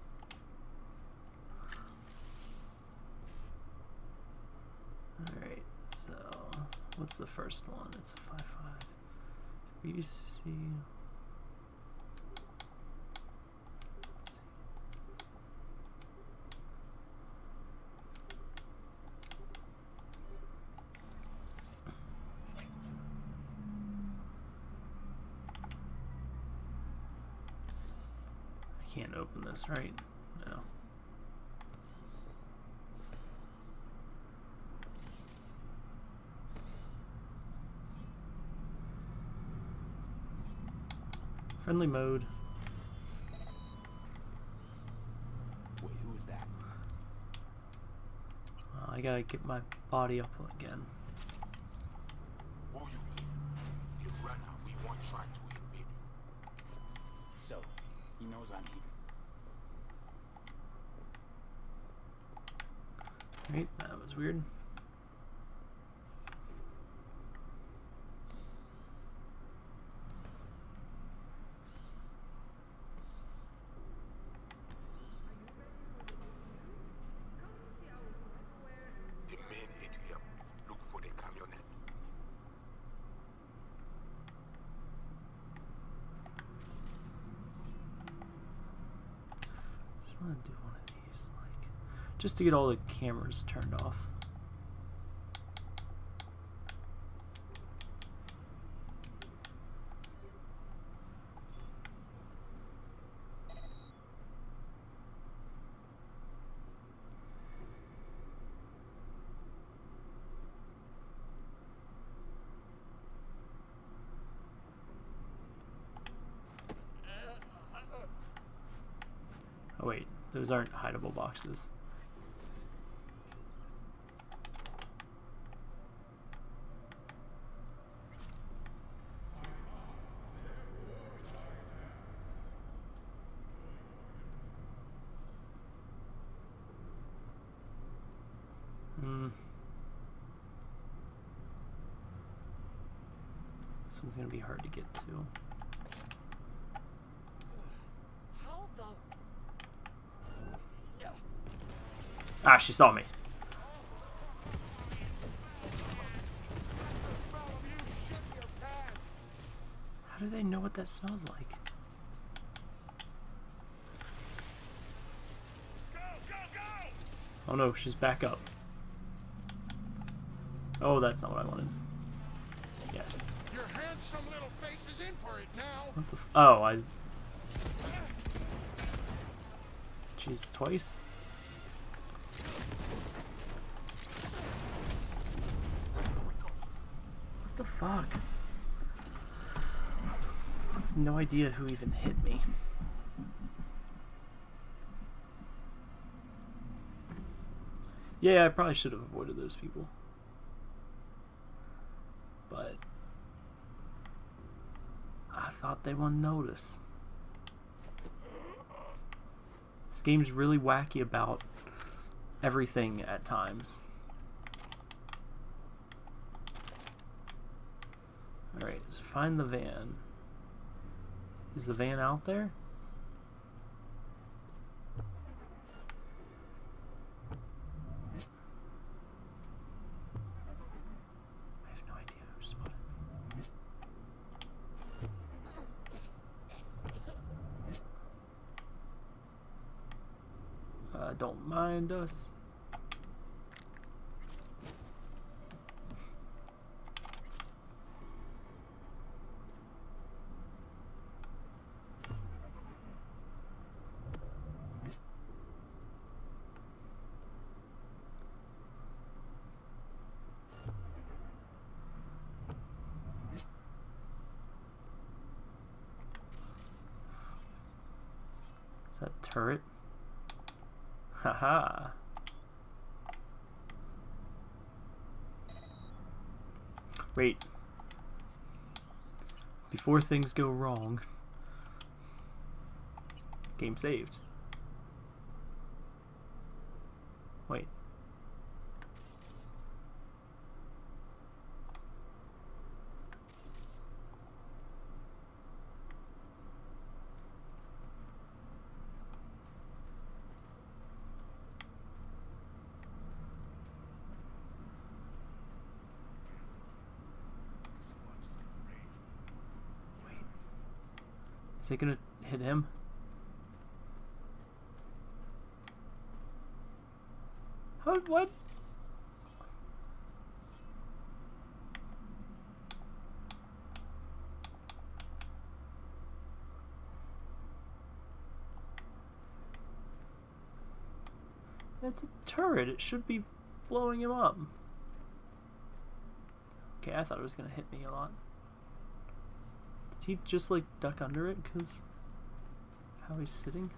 Alright, so what's the first one? It's a 5-5. BC. I can't open this, right? No. Friendly mode. Wait, who is that? I gotta get my body up again. Who you think? A runner. We won't try to invade you. So, he knows I'm here. Right, that was weird. The main atrium. Look for the camionette. Just want to do one of these, like, just to get all the cameras turned off. Oh wait, those aren't hideable boxes. This one's gonna be hard to get to. How the... Ah, she saw me. How do they know what that smells like? Oh no, she's back up. Oh, that's not what I wanted. Yeah. Your handsome little face is in for it now. What the f— oh, I... Jeez, twice? What the fuck? No idea who even hit me. Yeah, I probably should have avoided those people. But I thought they wouldn't notice. This game's really wacky about everything at times. Alright, so find the van. Is the van out there? I have no idea who spotted me. Don't mind us. Is that turret? Haha. Wait. Before things go wrong. Game saved. Wait. Is it gonna hit him? How? What? It's a turret. It should be blowing him up. Okay, I thought it was gonna hit me a lot. Did he just like duck under it because how he's sitting?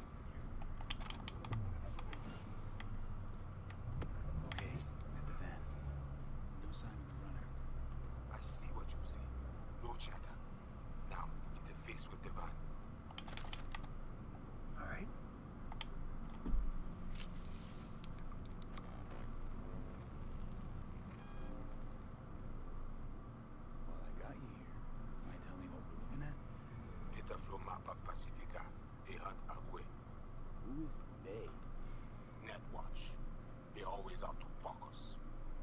Okay, at the van. No sign of the runner. I see what you see. No chatter. Now, interface with the van. Alright. While I got you here, might tell me what we're looking at? Data flow map of Pacifica. They hunt Agwe. Who is they? Netwatch. They always out to focus.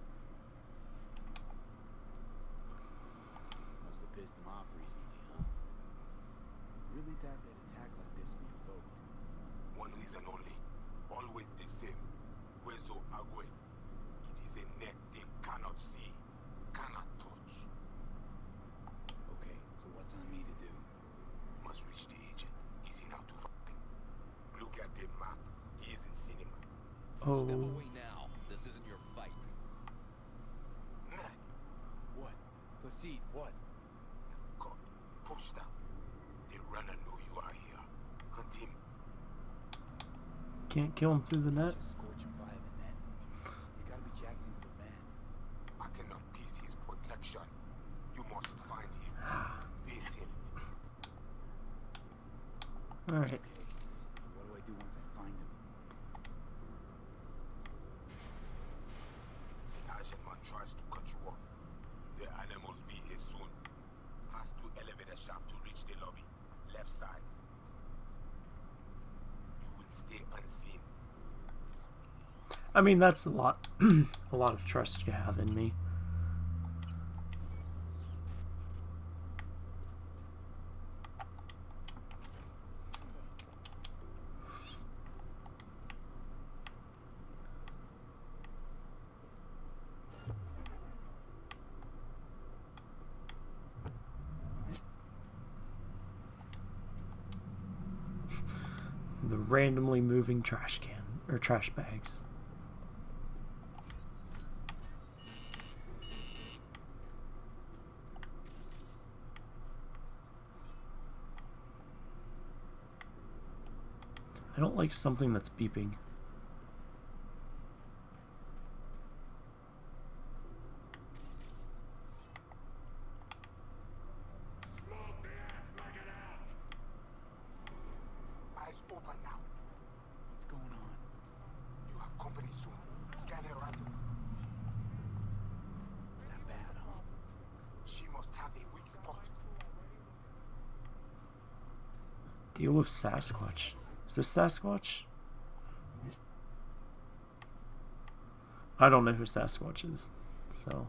Must have pissed them off recently, huh? Really doubt they'd attack like this unprovoked. One reason only. Always the same. Rezo Agwe. It is a net they cannot see, cannot touch. Okay, so what's on me to do? You must reach the agent. Easy now to find him. Look at the map. He is in cinema. Oh. Step away now. This isn't your fight. Ned, What? Placide, what? God, pushed out. The runner know you are here. Hunt him. Can't kill him through the net. Just scorch him via the net. He's gotta be jacked into the van. I cannot piece his protection. You must find him. Face him. Alright. Okay, so what do I do once I find him? The agent man tries to cut you off. The animals be here soon. Pass to elevator shaft to reach the lobby. Left side. You will stay unseen. I mean, that's a lot a lot of trust you have in me. The randomly moving trash can or trash bags. I don't like something that's beeping. Eyes open now. What's going on? You have company soon. Scan her right. That bad, huh? She must have a weak spot. Deal with Sasquatch. Is this Sasquatch? I don't know who Sasquatch is, so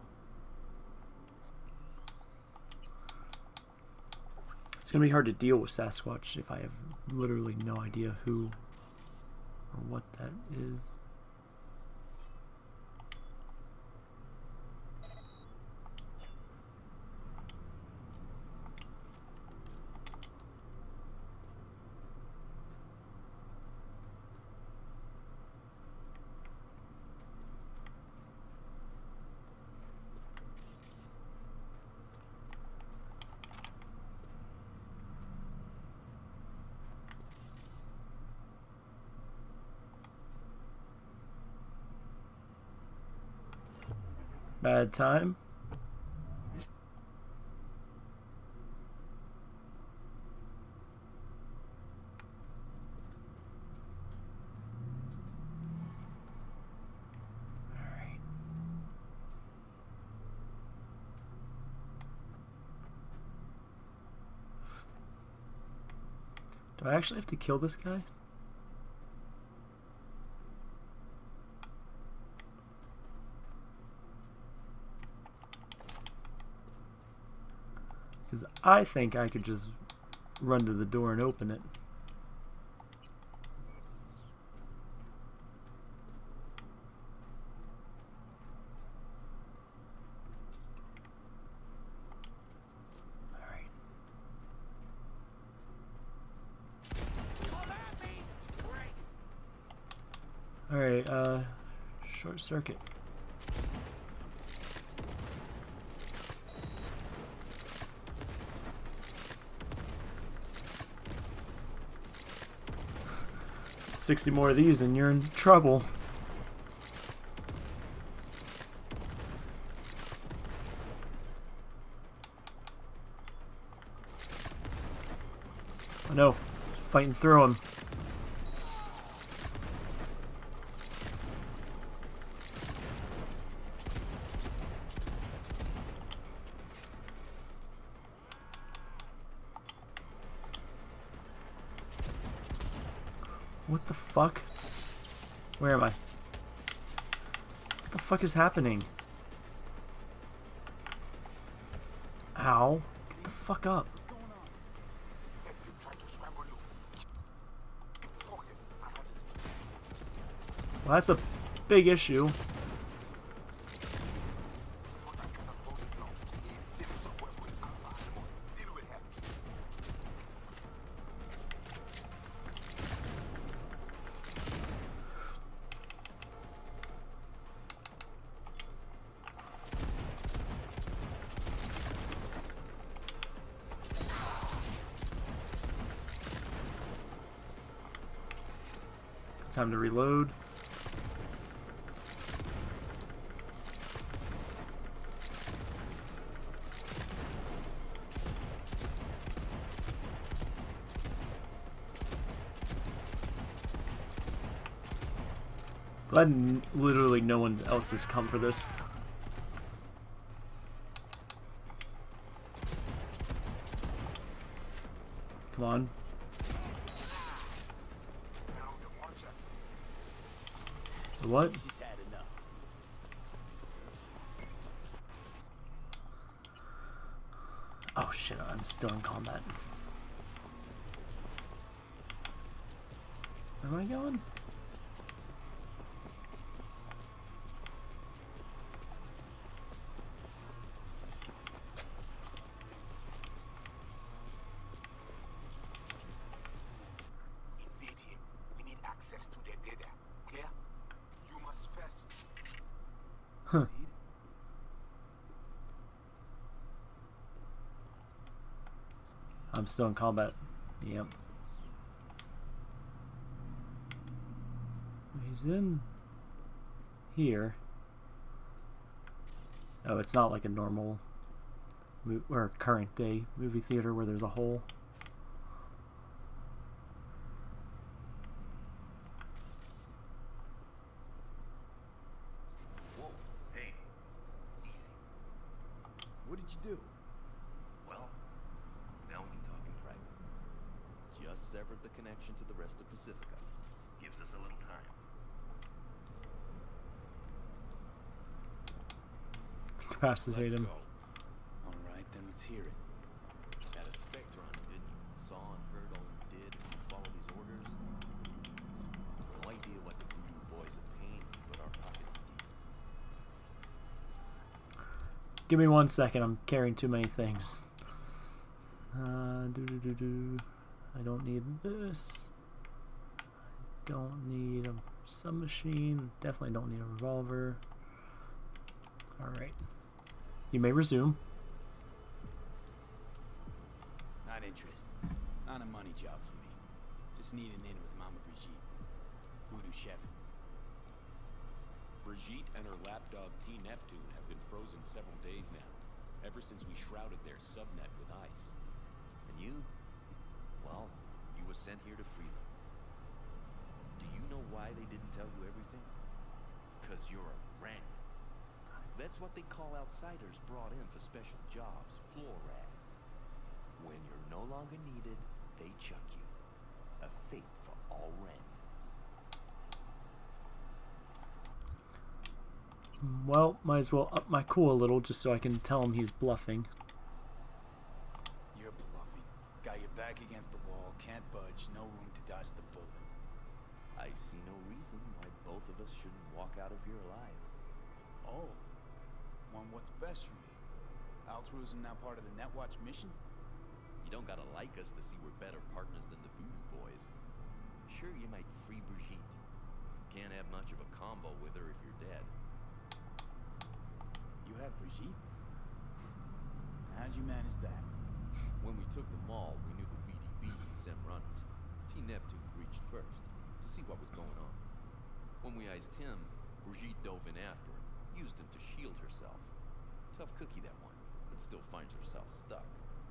it's gonna be hard to deal with Sasquatch if I have literally no idea who or what that is. Bad time. Alright. Do I actually have to kill this guy? Because I think I could just run to the door and open it. Alright, short circuit. $60 more of these and you're in trouble. I know, fighting through them. What the fuck? Where am I? What the fuck is happening? Ow. Get the fuck up. Well, that's a big issue. Time to reload. Glad literally no one else has come for this. Come on. What? She's had enough. Oh shit, I'm still in combat. Where am I going? Invade him. We need access to their data. Clear? You must first. Huh. I'm still in combat. Yep. He's in here. Oh, it's not like a normal or current day movie theater where there's a hole. Whoa, hey. What did you do? Well, now we can talk in private. Just severed the connection to the rest of Pacifica. Gives us a little time. Capacitate him. All right, then let's hear it. Had a Spectre on him, didn't you? Saw and heard all he did, followed his orders. No idea what the voodoo boys are paying, but our pockets deep. Give me 1 second. I'm carrying too many things. I don't need this. I don't need a submachine. Definitely don't need a revolver. Alright. You may resume. Not interested. Not a money job for me. Just need an in with Mama Brigitte. Voodoo chef. Brigitte and her lapdog T. Neptune have been frozen several days now, ever since we shrouded their subnet with ice. And you? Well, you were sent here to free them. Do you know why they didn't tell you everything? Because you're a rat. That's what they call outsiders brought in for special jobs, floor rags. When you're no longer needed, they chuck you. A fate for all randoms. Well, might as well up my cool a little just so I can tell him he's bluffing. You're bluffing. Got your back against the wall, can't budge, no room to dodge the bullet. I see no reason why both of us shouldn't walk out of here alive. Oh. Want what's best for me? Altruism now part of the Netwatch mission? You don't gotta like us to see we're better partners than the Voodoo Boys. Sure, you might free Brigitte. Can't have much of a combo with her if you're dead. You have Brigitte? How'd you manage that? When we took the mall, we knew the VDBs had sent runners. T. Neptune reached first, to see what was going on. When we iced him, Brigitte dove in after him, used him to shield herself. Tough cookie, that one, but still finds herself stuck.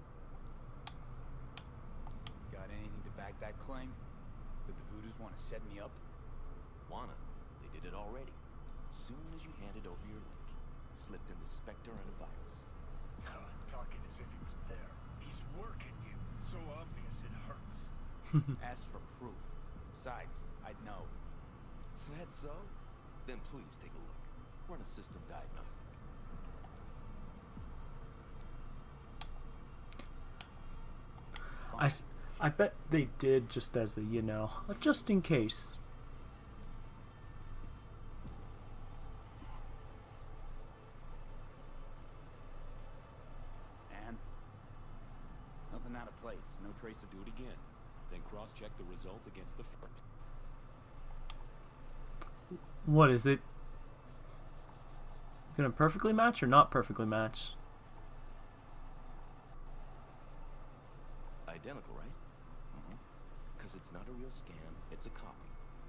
Got anything to back that claim? That the Voodoos want to set me up? Wanna? They did it already. Soon as you handed over your link, slipped in the Spectre and a virus. Talking as if he was there. He's working you. So obvious it hurts. Asked for proof. Besides, I'd know. That so? Then please take a look. Run a system diagnostic. I bet they did, just as a, you know, just in case. And? Nothing out of place. No trace of... Do it again. Then cross-check the result against the first. What is it? Gonna perfectly match or not perfectly match? Identical, right? Because it's not a real scan, it's a copy.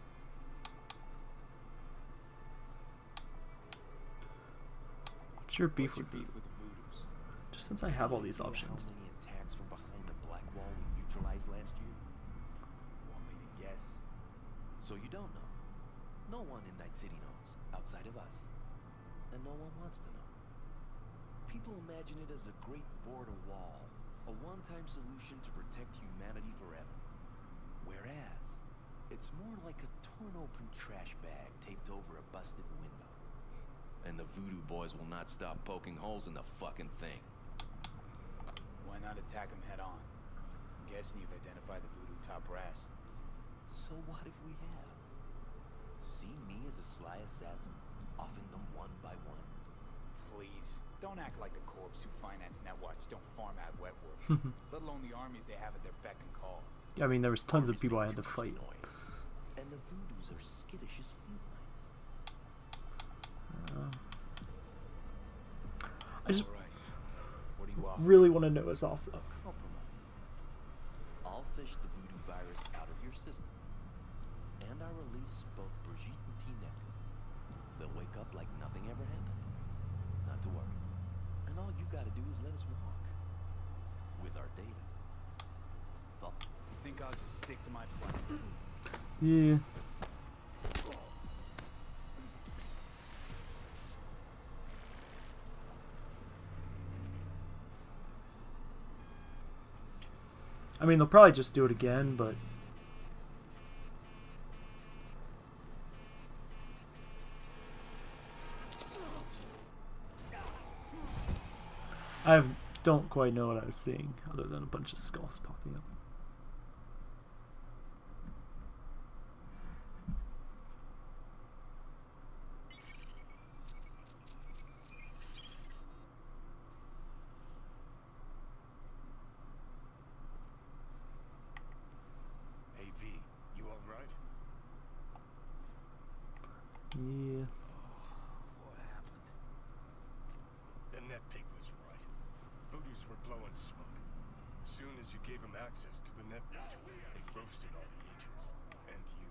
What's your beef with the Voodoos? Just since I have all these options. How many attacks from behind the black wall we neutralized last year? Want me to guess? So you don't know. No one in Night City knows, outside of us. And no one wants to know. People imagine it as a great border wall, a one-time solution to protect humanity forever. Whereas, it's more like a torn-open trash bag taped over a busted window. And the Voodoo Boys will not stop poking holes in the fucking thing. Why not attack them head on? I'm guessing you've identified the Voodoo top brass. So what if we have? See me as a sly assassin, offing them one by one. Please, don't act like the corps who finance Netwatch don't farm out Wetwood. Let alone the armies they have at their beck and call. I mean, there was tons of people I had to fight. And the Voodoos are skittish as field mice. I just What do you offer? really want to know his offer. Compromise. I'll fish the Voodoo virus out of your system. And I'll release both Brigitte and T. Neptune. They'll wake up like nothing ever happened. Not to worry. And all you gotta do is let us walk. With our data. Thought. You think I'll just stick to my plan? Yeah. I mean, they'll probably just do it again, but don't quite know what I was seeing, other than a bunch of skulls popping up. Hey V, you alright? Yeah. What happened? The net pig was right. Voodoos were blowing smoke. As soon as you gave them access to the network, they roasted all the agents. And you.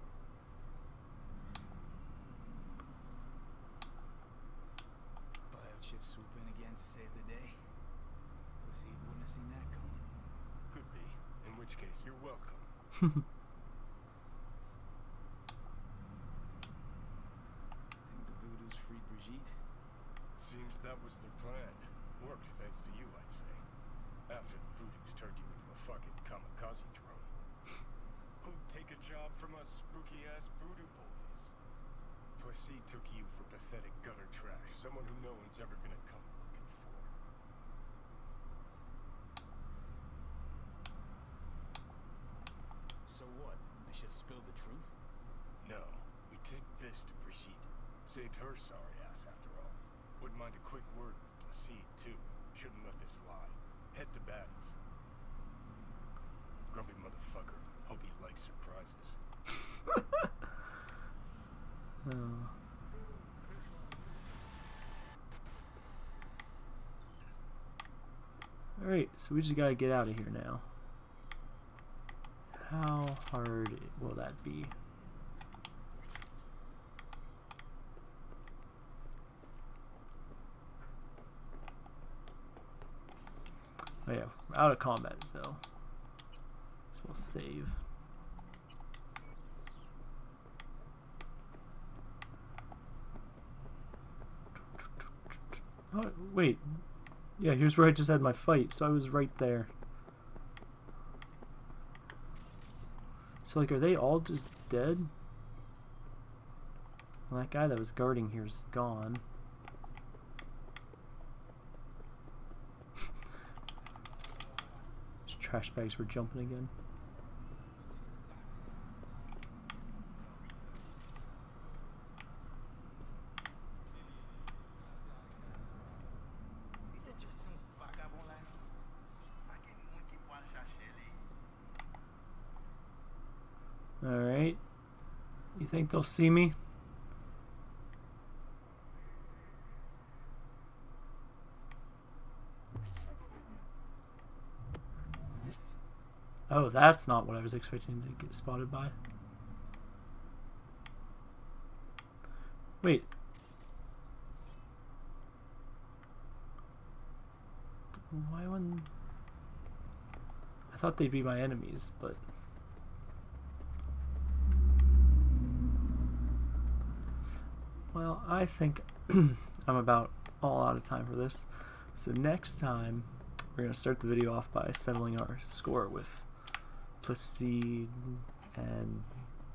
Biochip swoop in again to save the day. Placide wouldn't have seen that coming. Could be. In which case, you're welcome. Think the Voodoos freed Brigitte? Seems that was their plan. Worked thanks to you, I'd say. After the Voodoos turned you into a fucking kamikaze drone. Who'd take a job from us spooky-ass Voodoo Boys? Placide took you for pathetic gutter trash. Someone who no one's ever gonna come looking for. what? I should have spilled the truth? No, we take this to Brigitte. Saved her sorry ass after all. Wouldn't mind a quick word with Placide, too. Shouldn't let this lie. Head to Battles. Grumpy motherfucker. Hope he likes surprises. Oh. Alright, so we just gotta get out of here now. How hard will that be? Oh yeah, we're out of combat, so we'll save. Oh, wait. Yeah, here's where I just had my fight, so I was right there. So, like, are they all just dead? Well, that guy that was guarding here's gone. These trash bags were jumping again. Alright. You think they'll see me? Oh, that's not what I was expecting to get spotted by. Wait. Why wouldn't... I thought they'd be my enemies, but... Well, I think I'm about all out of time for this. So next time, we're going to start the video off by settling our score with Placide, and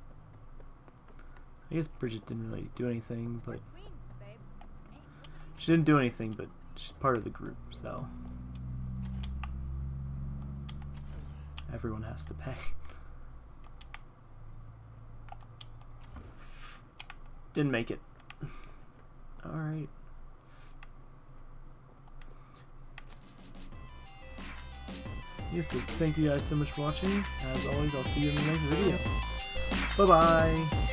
I guess Brigitte didn't really do anything, but she didn't do anything, but she's part of the group, so everyone has to pay. Didn't make it. Alright. Yes, so thank you guys so much for watching. As always, I'll see you in the next video. Bye-bye!